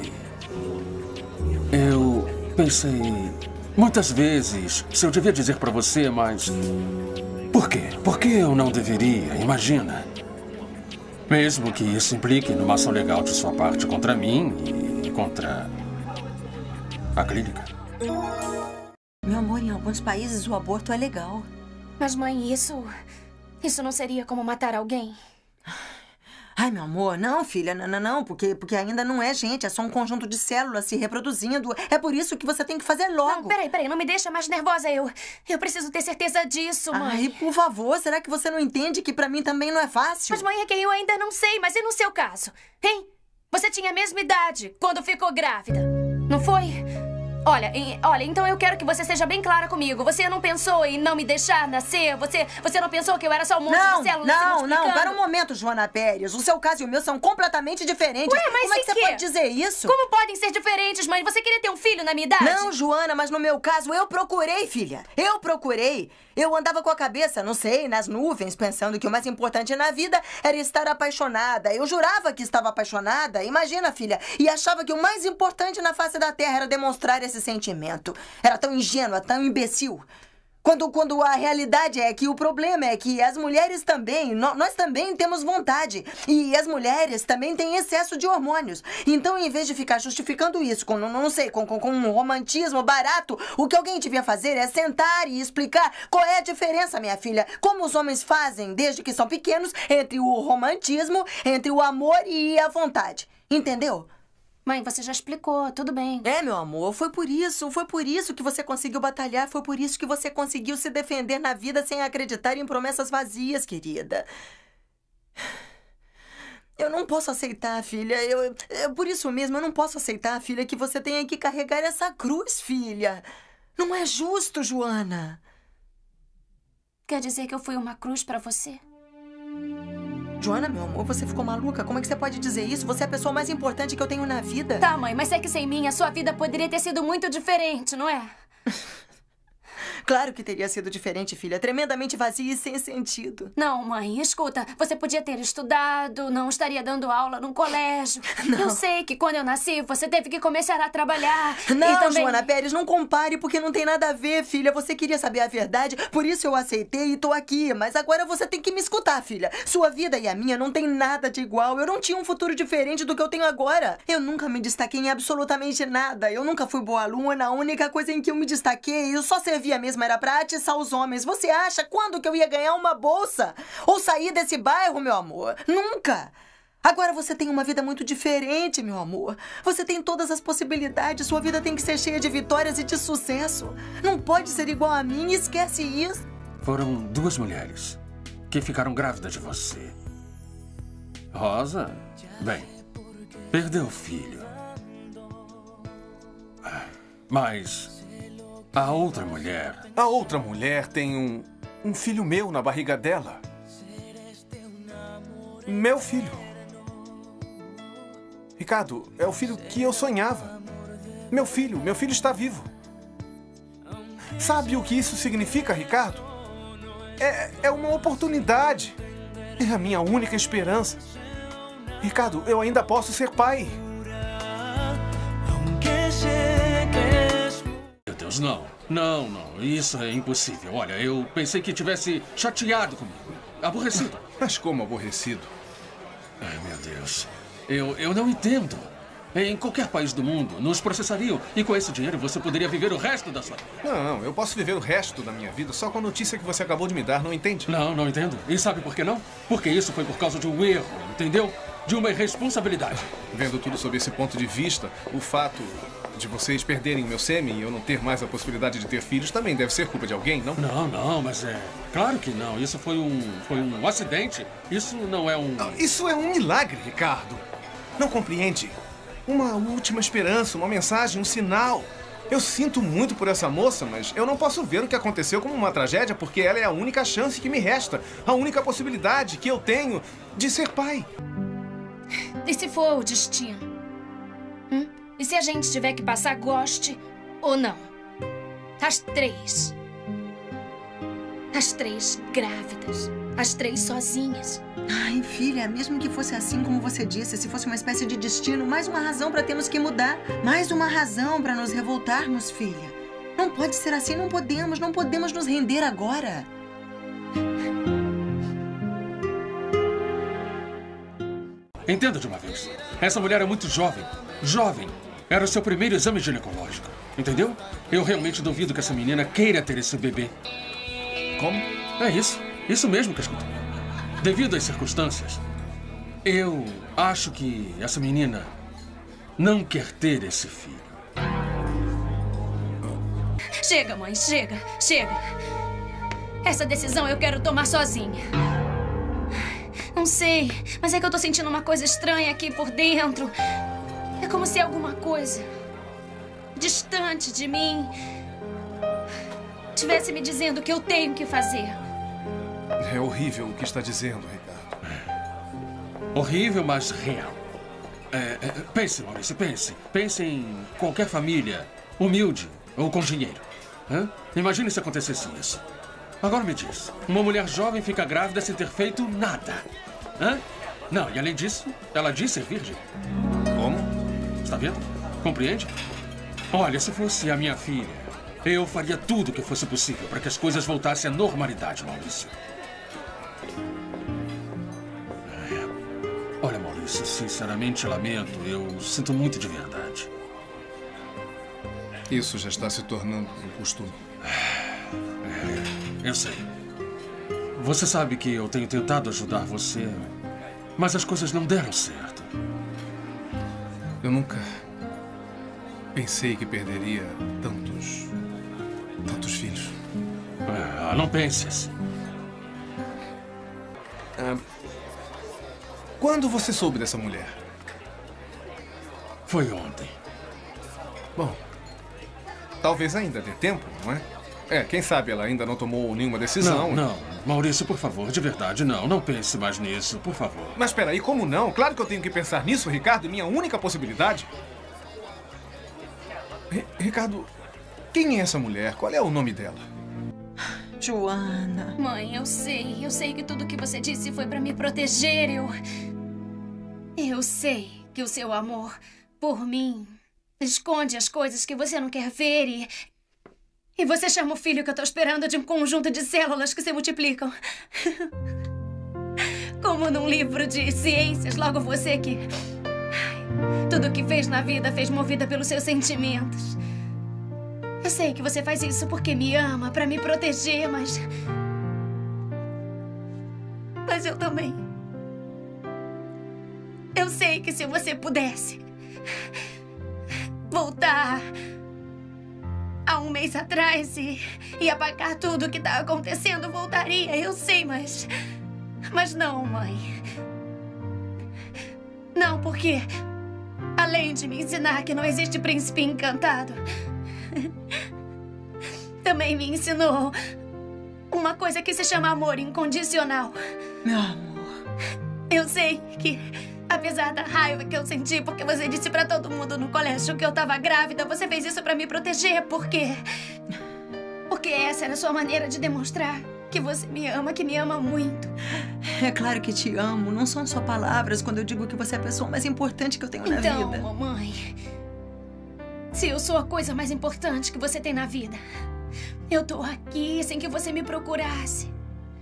Eu pensei muitas vezes se eu devia dizer pra você, mas... Por quê? Por que eu não deveria? Imagina. Mesmo que isso implique numa ação legal de sua parte contra mim e contra a clínica. Meu amor, em alguns países o aborto é legal. Mas, mãe, isso... Isso não seria como matar alguém? Ai, meu amor, não, filha, não, não, não, porque, porque ainda não é gente, é só um conjunto de células se reproduzindo. É por isso que você tem que fazer logo. Não, peraí, peraí, não me deixa mais nervosa, eu... Eu preciso ter certeza disso, mãe. Ai, por favor, será que você não entende que pra mim também não é fácil? Mas, mãe, é que eu ainda não sei, mas e no seu caso? Hein? Você tinha a mesma idade quando ficou grávida, não foi? Olha, em, olha, então eu quero que você seja bem clara comigo. Você não pensou em não me deixar nascer? Você, você não pensou que eu era só um monte não, de células não, se Não, multiplicando? não, para um momento, Joana Pérez. O seu caso e o meu são completamente diferentes. Ué, mas Como é que e você quê? pode dizer isso? Como podem ser diferentes, mãe? Você queria ter um filho na minha idade? Não, Joana, mas no meu caso eu procurei, filha. Eu procurei. Eu andava com a cabeça, não sei, nas nuvens, pensando que o mais importante na vida era estar apaixonada. Eu jurava que estava apaixonada, imagina, filha, e achava que o mais importante na face da Terra era demonstrar esse sentimento. Era tão ingênua, tão imbecil. Quando, quando a realidade é que o problema é que as mulheres também, no, nós também temos vontade. E as mulheres também têm excesso de hormônios. Então, em vez de ficar justificando isso com, não, não sei, com, com, com um romantismo barato, o que alguém devia fazer é sentar e explicar qual é a diferença, minha filha. Como os homens fazem, desde que são pequenos, entre o romantismo, entre o amor e a vontade. Entendeu? Mãe, você já explicou, tudo bem. É, meu amor, foi por isso, foi por isso que você conseguiu batalhar, foi por isso que você conseguiu se defender na vida sem acreditar em promessas vazias, querida. Eu não posso aceitar, filha, eu, eu, por isso mesmo, eu não posso aceitar, filha, que você tenha que carregar essa cruz, filha. Não é justo, Joana. Quer dizer que eu fui uma cruz pra você? Joana, meu amor, você ficou maluca? Como é que você pode dizer isso? Você é a pessoa mais importante que eu tenho na vida. Tá, mãe, mas é que sem mim a sua vida poderia ter sido muito diferente, não é? Claro que teria sido diferente, filha. Tremendamente vazia e sem sentido. Não, mãe, escuta. Você podia ter estudado, não estaria dando aula num colégio. Não. Eu sei que quando eu nasci, você teve que começar a trabalhar. Não, e também... Joana Pérez, não compare, porque não tem nada a ver, filha. Você queria saber a verdade, por isso eu aceitei e tô aqui. Mas agora você tem que me escutar, filha. Sua vida e a minha não tem nada de igual. Eu não tinha um futuro diferente do que eu tenho agora. Eu nunca me destaquei em absolutamente nada. Eu nunca fui boa aluna. A única coisa em que eu me destaquei, eu só servia mesmo era pra atiçar os homens. Você acha quando que eu ia ganhar uma bolsa? Ou sair desse bairro, meu amor? Nunca! Agora você tem uma vida muito diferente, meu amor. Você tem todas as possibilidades. Sua vida tem que ser cheia de vitórias e de sucesso. Não pode ser igual a mim. Esquece isso. Foram duas mulheres que ficaram grávidas de você. Rosa, bem, perdeu o filho. Mas a outra mulher... A outra mulher tem um, um filho meu na barriga dela. Meu filho. Ricardo, é o filho que eu sonhava. Meu filho, meu filho está vivo. Sabe o que isso significa, Ricardo? É, é uma oportunidade. É a minha única esperança. Ricardo, eu ainda posso ser pai. Meu Deus, não. Não, não. Isso é impossível. Olha, eu pensei que tivesse chateado comigo. Aborrecido. Mas como aborrecido? Ai, meu Deus. Eu, eu não entendo. Em qualquer país do mundo, nos processariam. E com esse dinheiro você poderia viver o resto da sua vida. Não, não. Eu posso viver o resto da minha vida só com a notícia que você acabou de me dar, não entende? Não, não entendo. E sabe por que não? Porque isso foi por causa de um erro, entendeu? De uma irresponsabilidade. Vendo tudo sob esse ponto de vista, o fato de vocês perderem meu sêmen e eu não ter mais a possibilidade de ter filhos também deve ser culpa de alguém, não? Não, não, mas é... Claro que não. Isso foi um... foi um acidente. Isso não é um... Isso é um milagre, Ricardo. Não compreende? Uma última esperança, uma mensagem, um sinal. Eu sinto muito por essa moça, mas eu não posso ver o que aconteceu como uma tragédia porque ela é a única chance que me resta. A única possibilidade que eu tenho de ser pai. E se for o destino? Hum? E se a gente tiver que passar, goste ou não? As três. As três grávidas. As três sozinhas. Ai, filha, mesmo que fosse assim como você disse, se fosse uma espécie de destino, mais uma razão para termos que mudar. Mais uma razão para nos revoltarmos, filha. Não pode ser assim, não podemos, não podemos nos render agora. Entenda de uma vez. Essa mulher é muito jovem. Jovem. Era o seu primeiro exame ginecológico. Entendeu? Eu realmente duvido que essa menina queira ter esse bebê. Como? É isso. Isso mesmo que eu escutei. Devido às circunstâncias, eu acho que essa menina não quer ter esse filho. Chega, mãe, chega, chega. Essa decisão eu quero tomar sozinha. Não sei, mas é que eu tô sentindo uma coisa estranha aqui por dentro. É como se alguma coisa distante de mim estivesse me dizendo o que eu tenho que fazer. É horrível o que está dizendo, Ricardo. Horrível, mas real. É, é, pense, Maurício, pense. Pense em qualquer família humilde ou com dinheiro. Hã? Imagine se acontecesse isso. Agora me diz, uma mulher jovem fica grávida sem ter feito nada. Hã? Não, e além disso, ela diz ser virgem. Como? Está vendo? Compreende? Olha, se fosse a minha filha, eu faria tudo o que fosse possível para que as coisas voltassem à normalidade, Maurício. Olha, Maurício, sinceramente lamento. Eu sinto muito de verdade. Isso já está se tornando um costume. Eu sei. Você sabe que eu tenho tentado ajudar você, mas as coisas não deram certo. Eu nunca pensei que perderia tantos... tantos filhos. Ah, não pense assim. Ah, quando você soube dessa mulher? Foi ontem. Bom, talvez ainda dê tempo, não é? É, quem sabe ela ainda não tomou nenhuma decisão. Não, não. Maurício, por favor, de verdade, não. Não pense mais nisso, por favor. Mas peraí, como não? Claro que eu tenho que pensar nisso, Ricardo. Minha única possibilidade. R- Ricardo, quem é essa mulher? Qual é o nome dela? Joana. Mãe, eu sei. Eu sei que tudo que você disse foi pra me proteger. Eu... Eu sei que o seu amor por mim esconde as coisas que você não quer ver e... E você chama o filho que eu tô esperando de um conjunto de células que se multiplicam. Como num livro de ciências, logo você que... Tudo o que fez na vida fez movida pelos seus sentimentos. Eu sei que você faz isso porque me ama, pra me proteger, mas... Mas eu também... Eu sei que se você pudesse... voltar... há um mês atrás e, e apagar tudo o que tá acontecendo, voltaria. Eu sei, mas... Mas não, mãe. Não, porque... além de me ensinar que não existe príncipe encantado... também me ensinou... uma coisa que se chama amor incondicional. Meu amor... Eu sei que... apesar da raiva que eu senti porque você disse pra todo mundo no colégio que eu tava grávida, você fez isso pra me proteger, porque... Porque essa era a sua maneira de demonstrar que você me ama, que me ama muito. É claro que te amo. Não são só palavras quando eu digo que você é a pessoa mais importante que eu tenho na então, vida. Então, mamãe... se eu sou a coisa mais importante que você tem na vida, eu tô aqui sem que você me procurasse.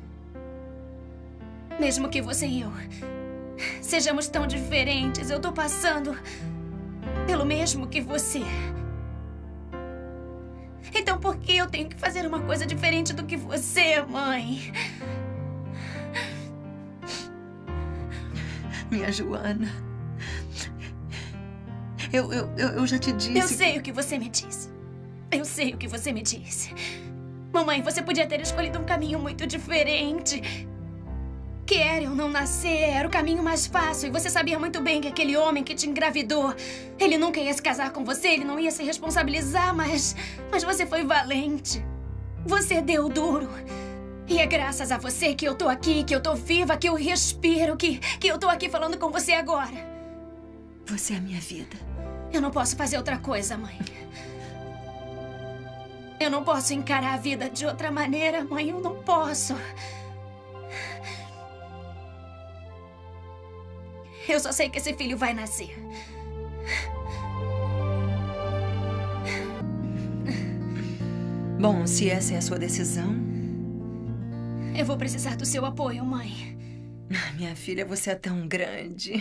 Mesmo que você e eu... sejamos tão diferentes, eu tô passando pelo mesmo que você. Então por que eu tenho que fazer uma coisa diferente do que você, mãe? Minha Joana... Eu, eu, eu, eu já te disse... Eu sei que... o que você me disse. Eu sei o que você me disse. Mamãe, você podia ter escolhido um caminho muito diferente. Que era eu não nascer, era o caminho mais fácil. E você sabia muito bem que aquele homem que te engravidou, ele nunca ia se casar com você, ele não ia se responsabilizar, mas... Mas você foi valente. Você deu duro. E é graças a você que eu tô aqui, que eu tô viva, que eu respiro, que, que eu tô aqui falando com você agora. Você é a minha vida. Eu não posso fazer outra coisa, mãe. Eu não posso encarar a vida de outra maneira, mãe. Eu não posso. Eu só sei que esse filho vai nascer. Bom, se essa é a sua decisão... Eu vou precisar do seu apoio, mãe. Minha filha, você é tão grande.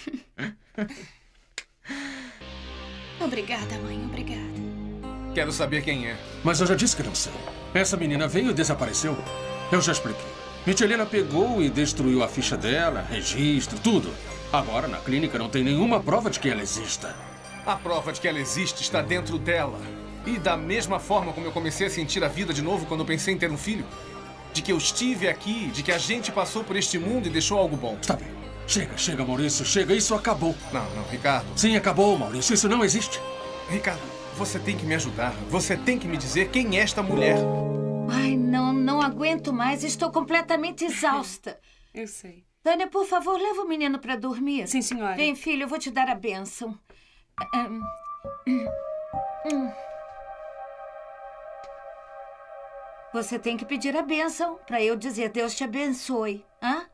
Obrigada, mãe. Obrigada. Quero saber quem é. Mas eu já disse que não sei. Essa menina veio e desapareceu. Eu já expliquei. Michelina pegou e destruiu a ficha dela, registro, tudo. Agora, na clínica, não tem nenhuma prova de que ela exista. A prova de que ela existe está dentro dela. E da mesma forma como eu comecei a sentir a vida de novo quando eu pensei em ter um filho. De que eu estive aqui, de que a gente passou por este mundo e deixou algo bom. Está bem. Chega, chega, Maurício. Chega, isso acabou. Não, não, Ricardo. Sim, acabou, Maurício. Isso não existe. Ricardo, você tem que me ajudar. Você tem que me dizer quem é esta mulher. Ai, não, não aguento mais. Estou completamente exausta. Eu sei. Tânia, por favor, leva o menino para dormir. Sim, senhora. Vem, filho, eu vou te dar a bênção. Um, hum, hum. Você tem que pedir a bênção para eu dizer Deus te abençoe. Hã?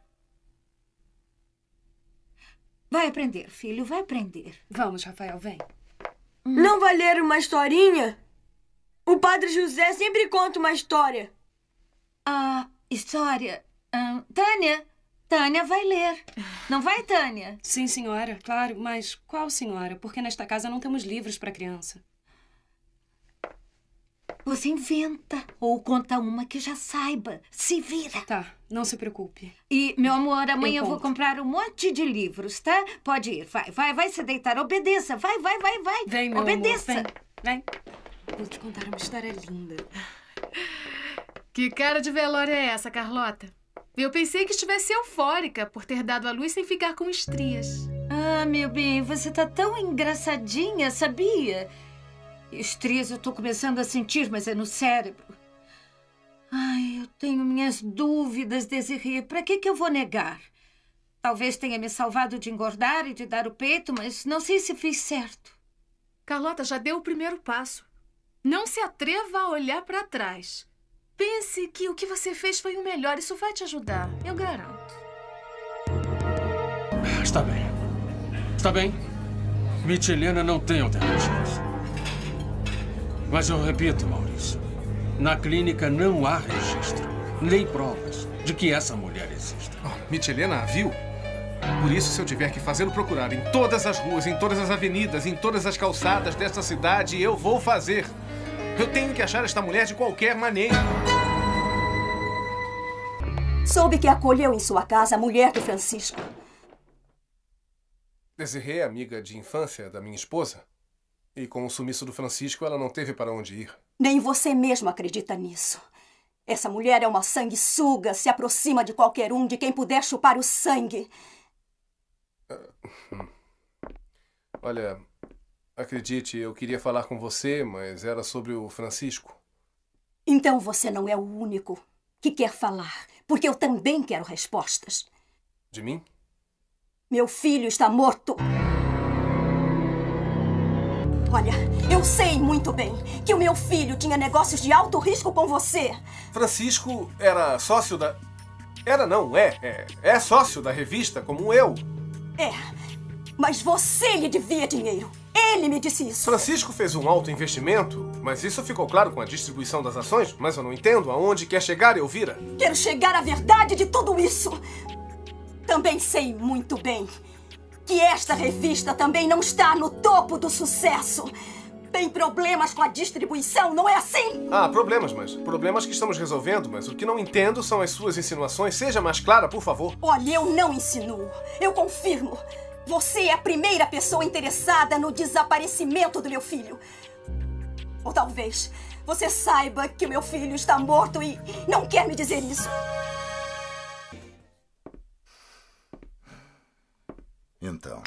Vai aprender, filho, vai aprender. Vamos, Rafael, vem. Hum. Não vai ler uma historinha? O Padre José sempre conta uma história. Ah, história? Hum, Tânia, Tânia vai ler. Não vai, Tânia? Sim, senhora, claro. Mas qual senhora? Porque nesta casa não temos livros para criança. Você inventa ou conta uma que já saiba. Se vira. Tá, não se preocupe. E, meu amor, amanhã eu, eu vou conto. comprar um monte de livros, tá? Pode ir, vai, vai, vai se deitar. Obedeça, vai, vai, vai, vai. Vem, meu Obedeça. amor, vem, vem. Vou te contar uma história linda. Que cara de velório é essa, Carlota? Eu pensei que estivesse eufórica por ter dado à luz sem ficar com estrias. Ah, meu bem, você tá tão engraçadinha, sabia? Estrias eu tô começando a sentir, mas é no cérebro. Ai, eu tenho minhas dúvidas, Desirê. Pra que que eu vou negar? Talvez tenha me salvado de engordar e de dar o peito, mas não sei se fiz certo. Carlota já deu o primeiro passo. Não se atreva a olhar pra trás. Pense que o que você fez foi o melhor. Isso vai te ajudar, eu garanto. Está bem. Está bem. Michelina não tem alternativas. Mas eu repito, Maurício, na clínica não há registro, nem provas de que essa mulher existe. Oh, Michelina a viu? Por isso, se eu tiver que fazê-lo procurar em todas as ruas, em todas as avenidas, em todas as calçadas desta cidade, eu vou fazer. Eu tenho que achar esta mulher de qualquer maneira. Soube que acolheu em sua casa a mulher do Francisco. Desirê é amiga de infância da minha esposa. E com o sumiço do Francisco, ela não teve para onde ir. Nem você mesmo acredita nisso. Essa mulher é uma sanguessuga, se aproxima de qualquer um de quem puder chupar o sangue. Uh, hum. Olha, acredite, eu queria falar com você, mas era sobre o Francisco. Então você não é o único que quer falar, porque eu também quero respostas. De mim? Meu filho está morto. Olha, eu sei muito bem que o meu filho tinha negócios de alto risco com você. Francisco era sócio da... Era não, é, é. É sócio da revista, como eu. É, mas você lhe devia dinheiro. Ele me disse isso. Francisco fez um alto investimento, mas isso ficou claro com a distribuição das ações. Mas eu não entendo aonde quer chegar, Elvira. Quero chegar à verdade de tudo isso. Também sei muito bem que esta revista também não está no topo do sucesso. Tem problemas com a distribuição, não é assim? Ah, problemas, mas problemas que estamos resolvendo, mas o que não entendo são as suas insinuações. Seja mais clara, por favor. Olha, eu não insinuo. Eu confirmo. Você é a primeira pessoa interessada no desaparecimento do meu filho. Ou talvez você saiba que o meu filho está morto e não quer me dizer isso. Então,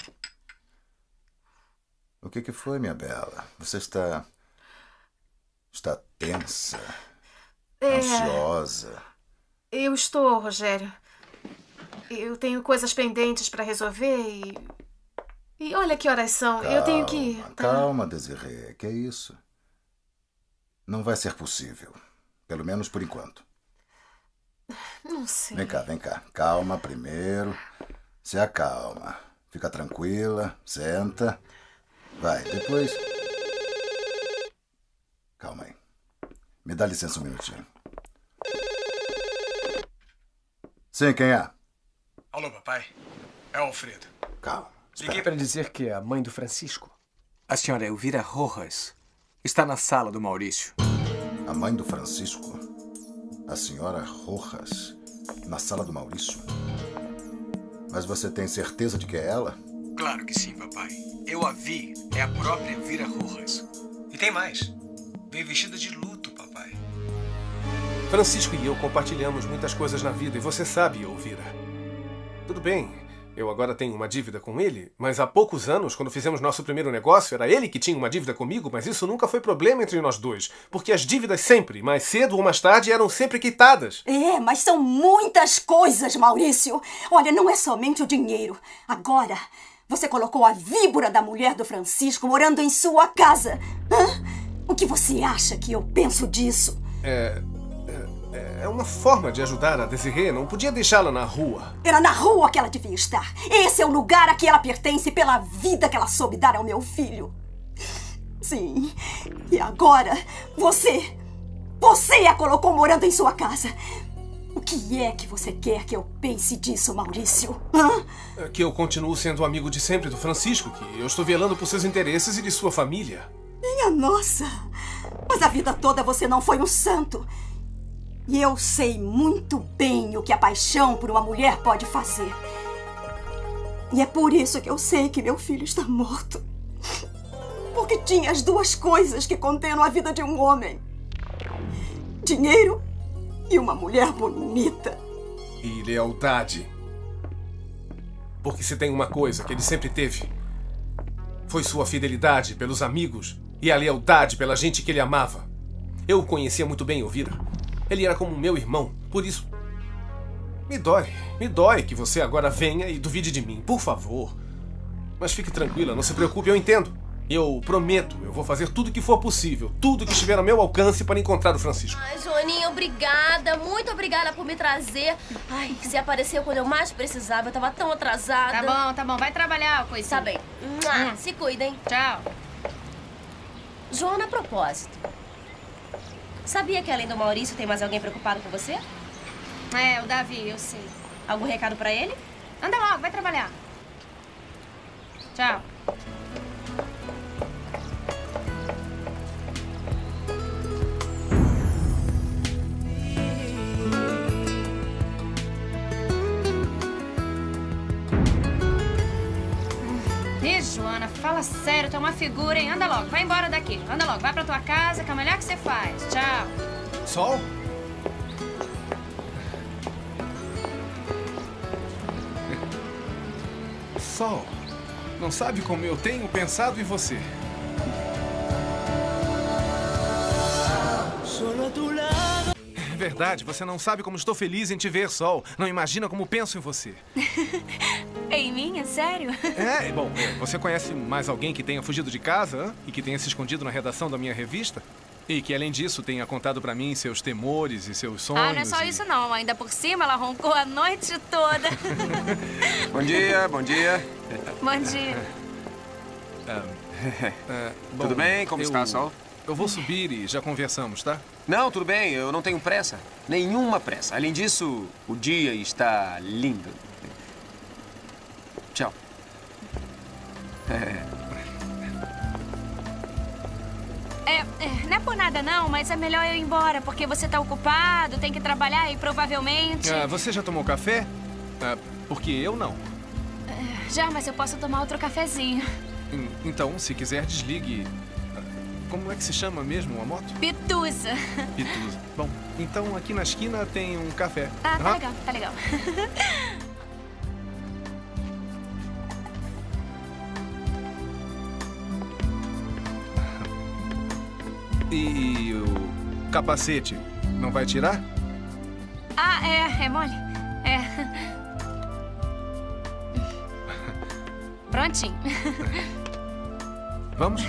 o que que foi, minha bela? Você está... está tensa, É... ansiosa. Eu estou, Rogério. Eu tenho coisas pendentes para resolver e... E olha que horas são. Calma, Eu tenho que ir. Calma, Desirê. Que é isso? Não vai ser possível. Pelo menos por enquanto. Não sei. Vem cá, vem cá. Calma primeiro. Se acalma. Fica tranquila. Senta. Vai, depois... Calma aí. Me dá licença um minutinho. Sim, quem é? Alô, papai. É o Alfredo. Calma. Liguei para dizer que a mãe do Francisco, a senhora Elvira Rojas, está na sala do Maurício. A mãe do Francisco? A senhora Rojas? Na sala do Maurício? Mas você tem certeza de que é ela? Claro que sim, papai. Eu a vi. É a própria Elvira Rojas. E tem mais. Veio vestida de luto, papai. Francisco e eu compartilhamos muitas coisas na vida e você sabe, Elvira. Tudo bem, eu agora tenho uma dívida com ele, mas há poucos anos, quando fizemos nosso primeiro negócio, era ele que tinha uma dívida comigo, mas isso nunca foi problema entre nós dois, porque as dívidas sempre, mais cedo ou mais tarde, eram sempre quitadas. É, mas são muitas coisas, Maurício. Olha, não é somente o dinheiro. Agora, você colocou a víbora da mulher do Francisco morando em sua casa. Hã? O que você acha que eu penso disso? É... É, é uma forma de ajudar a Desirê, não podia deixá-la na rua. Era na rua que ela devia estar. Esse é o lugar a que ela pertence pela vida que ela soube dar ao meu filho. Sim, e agora você... Você a colocou morando em sua casa. O que é que você quer que eu pense disso, Maurício? Hã? É que eu continuo sendo amigo de sempre do Francisco, que eu estou velando por seus interesses e de sua família. Minha nossa! Mas a vida toda você não foi um santo. E eu sei muito bem o que a paixão por uma mulher pode fazer. E é por isso que eu sei que meu filho está morto. Porque tinha as duas coisas que condenam a vida de um homem: dinheiro e uma mulher bonita. E lealdade. Porque se tem uma coisa que ele sempre teve, foi sua fidelidade pelos amigos e a lealdade pela gente que ele amava. Eu o conhecia muito bem, Elvira. Ele era como meu irmão, por isso... Me dói, me dói que você agora venha e duvide de mim, por favor. Mas fique tranquila, não se preocupe, eu entendo. Eu prometo, eu vou fazer tudo o que for possível, tudo que estiver ao meu alcance para encontrar o Francisco. Ai, Joaninha, obrigada, muito obrigada por me trazer. Ai, você apareceu quando eu mais precisava, eu tava tão atrasada. Tá bom, tá bom, vai trabalhar, coisinha. Tá bem. Hum. Se cuidem. Tchau. Joana, a propósito, sabia que além do Maurício tem mais alguém preocupado com você? É, o Davi, eu sei. Algum recado pra ele? Anda logo, vai trabalhar. Tchau. Ih, Joana, fala sério, tu é uma figura, hein? Anda logo, vai embora daqui. Anda logo, vai pra tua casa, que é o melhor que você faz. Tchau. Sol? Sol, não sabe como eu tenho pensado em você. É verdade, você não sabe como estou feliz em te ver, Sol. Não imagina como penso em você. Em mim? É sério? É, bom, você conhece mais alguém que tenha fugido de casa, hein? E que tenha se escondido na redação da minha revista? E que, além disso, tenha contado pra mim seus temores e seus sonhos. Ah, não é só e... isso não. Ainda por cima, ela roncou a noite toda. Bom dia, bom dia. Bom dia. Ah, ah, bom, tudo bem? Como eu, está, Sol? Eu vou subir e já conversamos, tá? Não, tudo bem. Eu não tenho pressa. Nenhuma pressa. Além disso, o dia está lindo. Tchau. É... É, é, não é por nada não, mas é melhor eu ir embora, porque você tá ocupado, tem que trabalhar e provavelmente... Ah, você já tomou café? Ah, porque eu não. É, já, mas eu posso tomar outro cafezinho. Então, se quiser, desligue. Como é que se chama mesmo a moto? Pitusa. Pitusa. Bom, então aqui na esquina tem um café. Ah, tá uhum. legal, tá legal. E o capacete, não vai tirar? Ah, é, é mole. É. Prontinho. Vamos?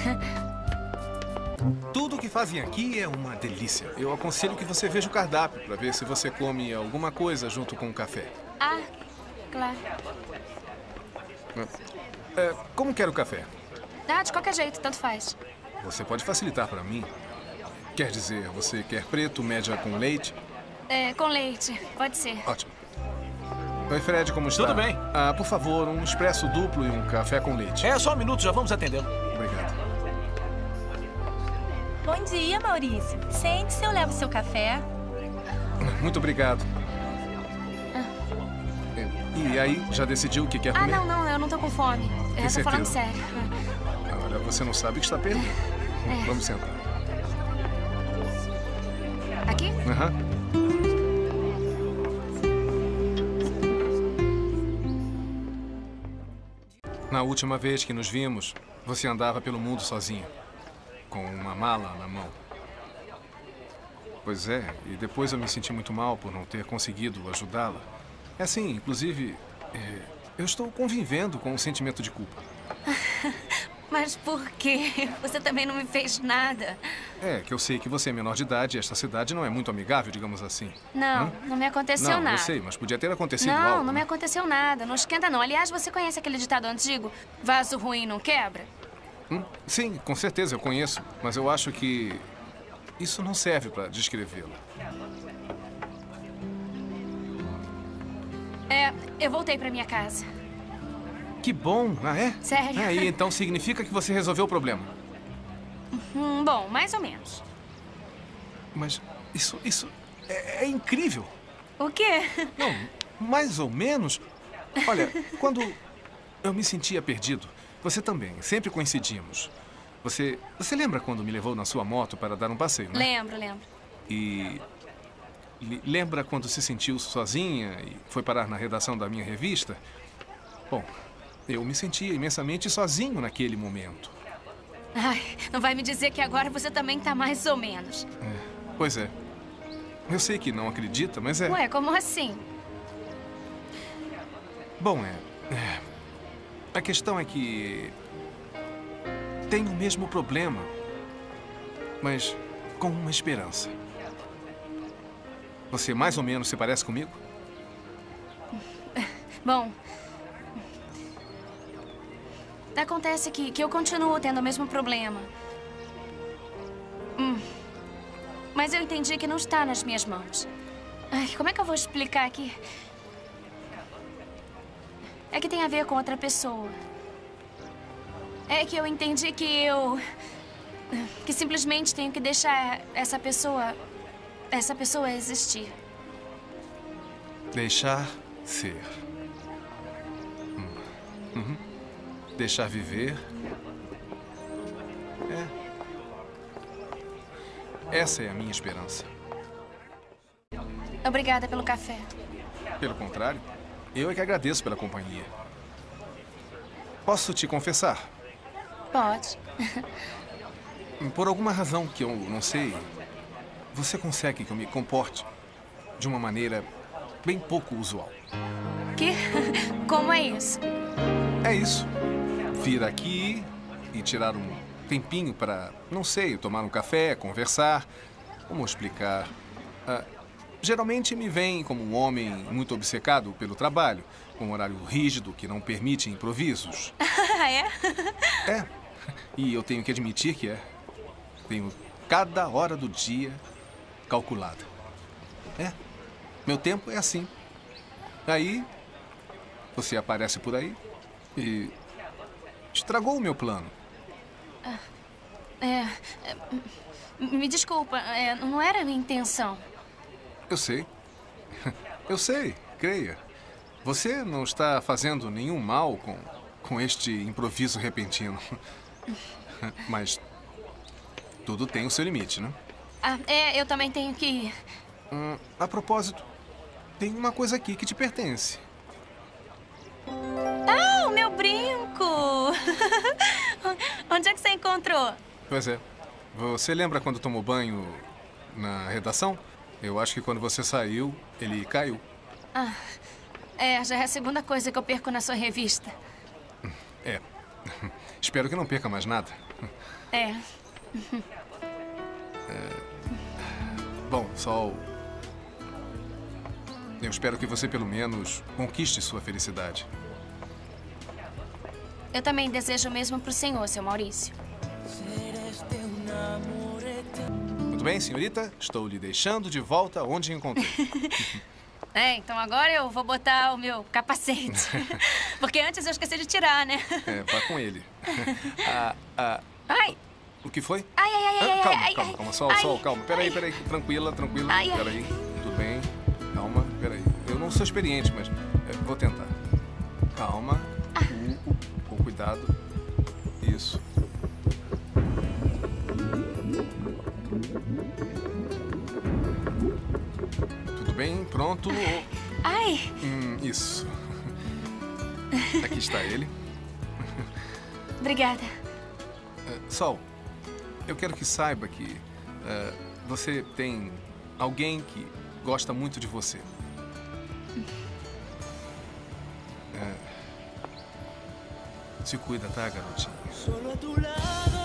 Tudo que fazem aqui é uma delícia. Eu aconselho que você veja o cardápio para ver se você come alguma coisa junto com o café. Ah, claro. É, como quer o café? Ah, de qualquer jeito, tanto faz. Você pode facilitar para mim? Quer dizer, você quer preto, média com leite? É, com leite, pode ser. Ótimo. Oi, Fred, como está? Tudo bem. Ah, por favor, um expresso duplo e um café com leite. É, só um minuto, já vamos atendê-lo. Obrigado. Bom dia, Maurício. Sente-se, eu levo seu café. Muito obrigado. E aí, já decidiu o que quer Ah, comer? não, não, eu não tô com fome. Tem Eu tô falando certeza? sério. Olha, você não sabe o que está perdendo. É. Vamos sentar. Aqui? Aham. Na última vez que nos vimos, você andava pelo mundo sozinha, com uma mala na mão. Pois é, e depois eu me senti muito mal por não ter conseguido ajudá-la. É assim, inclusive, é, eu estou convivendo com um sentimento de culpa. Mas por quê? Você também não me fez nada. É, que eu sei que você é menor de idade e esta cidade não é muito amigável, digamos assim. Não, Hã? não me aconteceu não, nada. eu sei, mas podia ter acontecido Não, algo. não me aconteceu nada. Não esquenta, não. Aliás, você conhece aquele ditado antigo? Vaso ruim não quebra? Hum? Sim, com certeza eu conheço, mas eu acho que isso não serve para descrevê-la. É, eu voltei pra minha casa. Que bom, ah é? Sério? Aí, então significa que você resolveu o problema. Hum, bom, mais ou menos. Mas isso, isso é, é incrível. O quê? Não, mais ou menos. Olha, quando eu me sentia perdido, você também, sempre coincidíamos. Você, você lembra quando me levou na sua moto para dar um passeio, né? Lembro, lembro. E le- lembra quando se sentiu sozinha e foi parar na redação da minha revista? Bom, eu me sentia imensamente sozinho naquele momento. Ai, não vai me dizer que agora você também tá mais ou menos. É, pois é. Eu sei que não acredita, mas é... Ué, como assim? Bom, é, é... A questão é que... tenho o mesmo problema, mas com uma esperança. Você mais ou menos se parece comigo? Bom... Acontece que, que eu continuo tendo o mesmo problema. Hum. Mas eu entendi que não está nas minhas mãos. Ai, como é que eu vou explicar aqui? É que tem a ver com outra pessoa. É que eu entendi que eu... que simplesmente tenho que deixar essa pessoa... essa pessoa existir. Deixar ser. Hum. Uhum. Deixar viver. É. Essa é a minha esperança. Obrigada pelo café. Pelo contrário, eu é que agradeço pela companhia. Posso te confessar? Pode. Por alguma razão que eu não sei, você consegue que eu me comporte de uma maneira bem pouco usual. Que? Como é isso? É isso. Vir aqui e tirar um tempinho para, não sei, tomar um café, conversar. Como explicar? Ah, geralmente me vem como um homem muito obcecado pelo trabalho, com um horário rígido que não permite improvisos. Ah, é? É. E eu tenho que admitir que é. Tenho cada hora do dia calculada. É. Meu tempo é assim. Aí, você aparece por aí e estragou o meu plano. É, é, me desculpa, é, não era a minha intenção. Eu sei. Eu sei, creia. Você não está fazendo nenhum mal com, com este improviso repentino. Mas tudo tem o seu limite, né? Ah, é, eu também tenho que ir. Hum, a propósito, tem uma coisa aqui que te pertence. Ah, o meu brinco! Onde é que você encontrou? Pois é. Você lembra quando tomou banho na redação? Eu acho que quando você saiu, ele caiu. Ah, é, já é a segunda coisa que eu perco na sua revista. É. Espero que não perca mais nada. É. É... Bom, Sol... Eu espero que você, pelo menos, conquiste sua felicidade. Eu também desejo o mesmo pro senhor, seu Maurício. Muito bem, senhorita. Estou lhe deixando de volta onde encontrei. É, então agora eu vou botar o meu capacete. Porque antes eu esqueci de tirar, né? É, vá com ele. ah, ah, Ai! O que foi? Ai, ai, ai, ah, ai, calma, ai, calma, ai, calma. Sol, ai, Sol, calma. Peraí, peraí. Tranquila, tranquila. Ai, ai. Peraí. Tudo bem. Calma, peraí. Eu não sou experiente, mas é, vou tentar. Calma. Ah. Com, com cuidado. Isso. Tudo bem? Pronto? Ai! Hum, isso. Aqui está ele. Obrigada. Uh, Sol, eu quero que saiba que uh, você tem alguém que gosta muito de você. Uh, se cuida, tá, garotinha? Solo a tu lado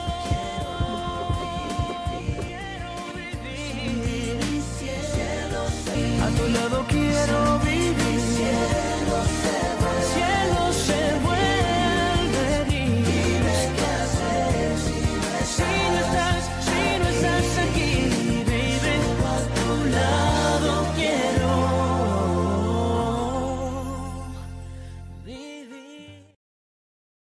quiero vivir. A tu lado quiero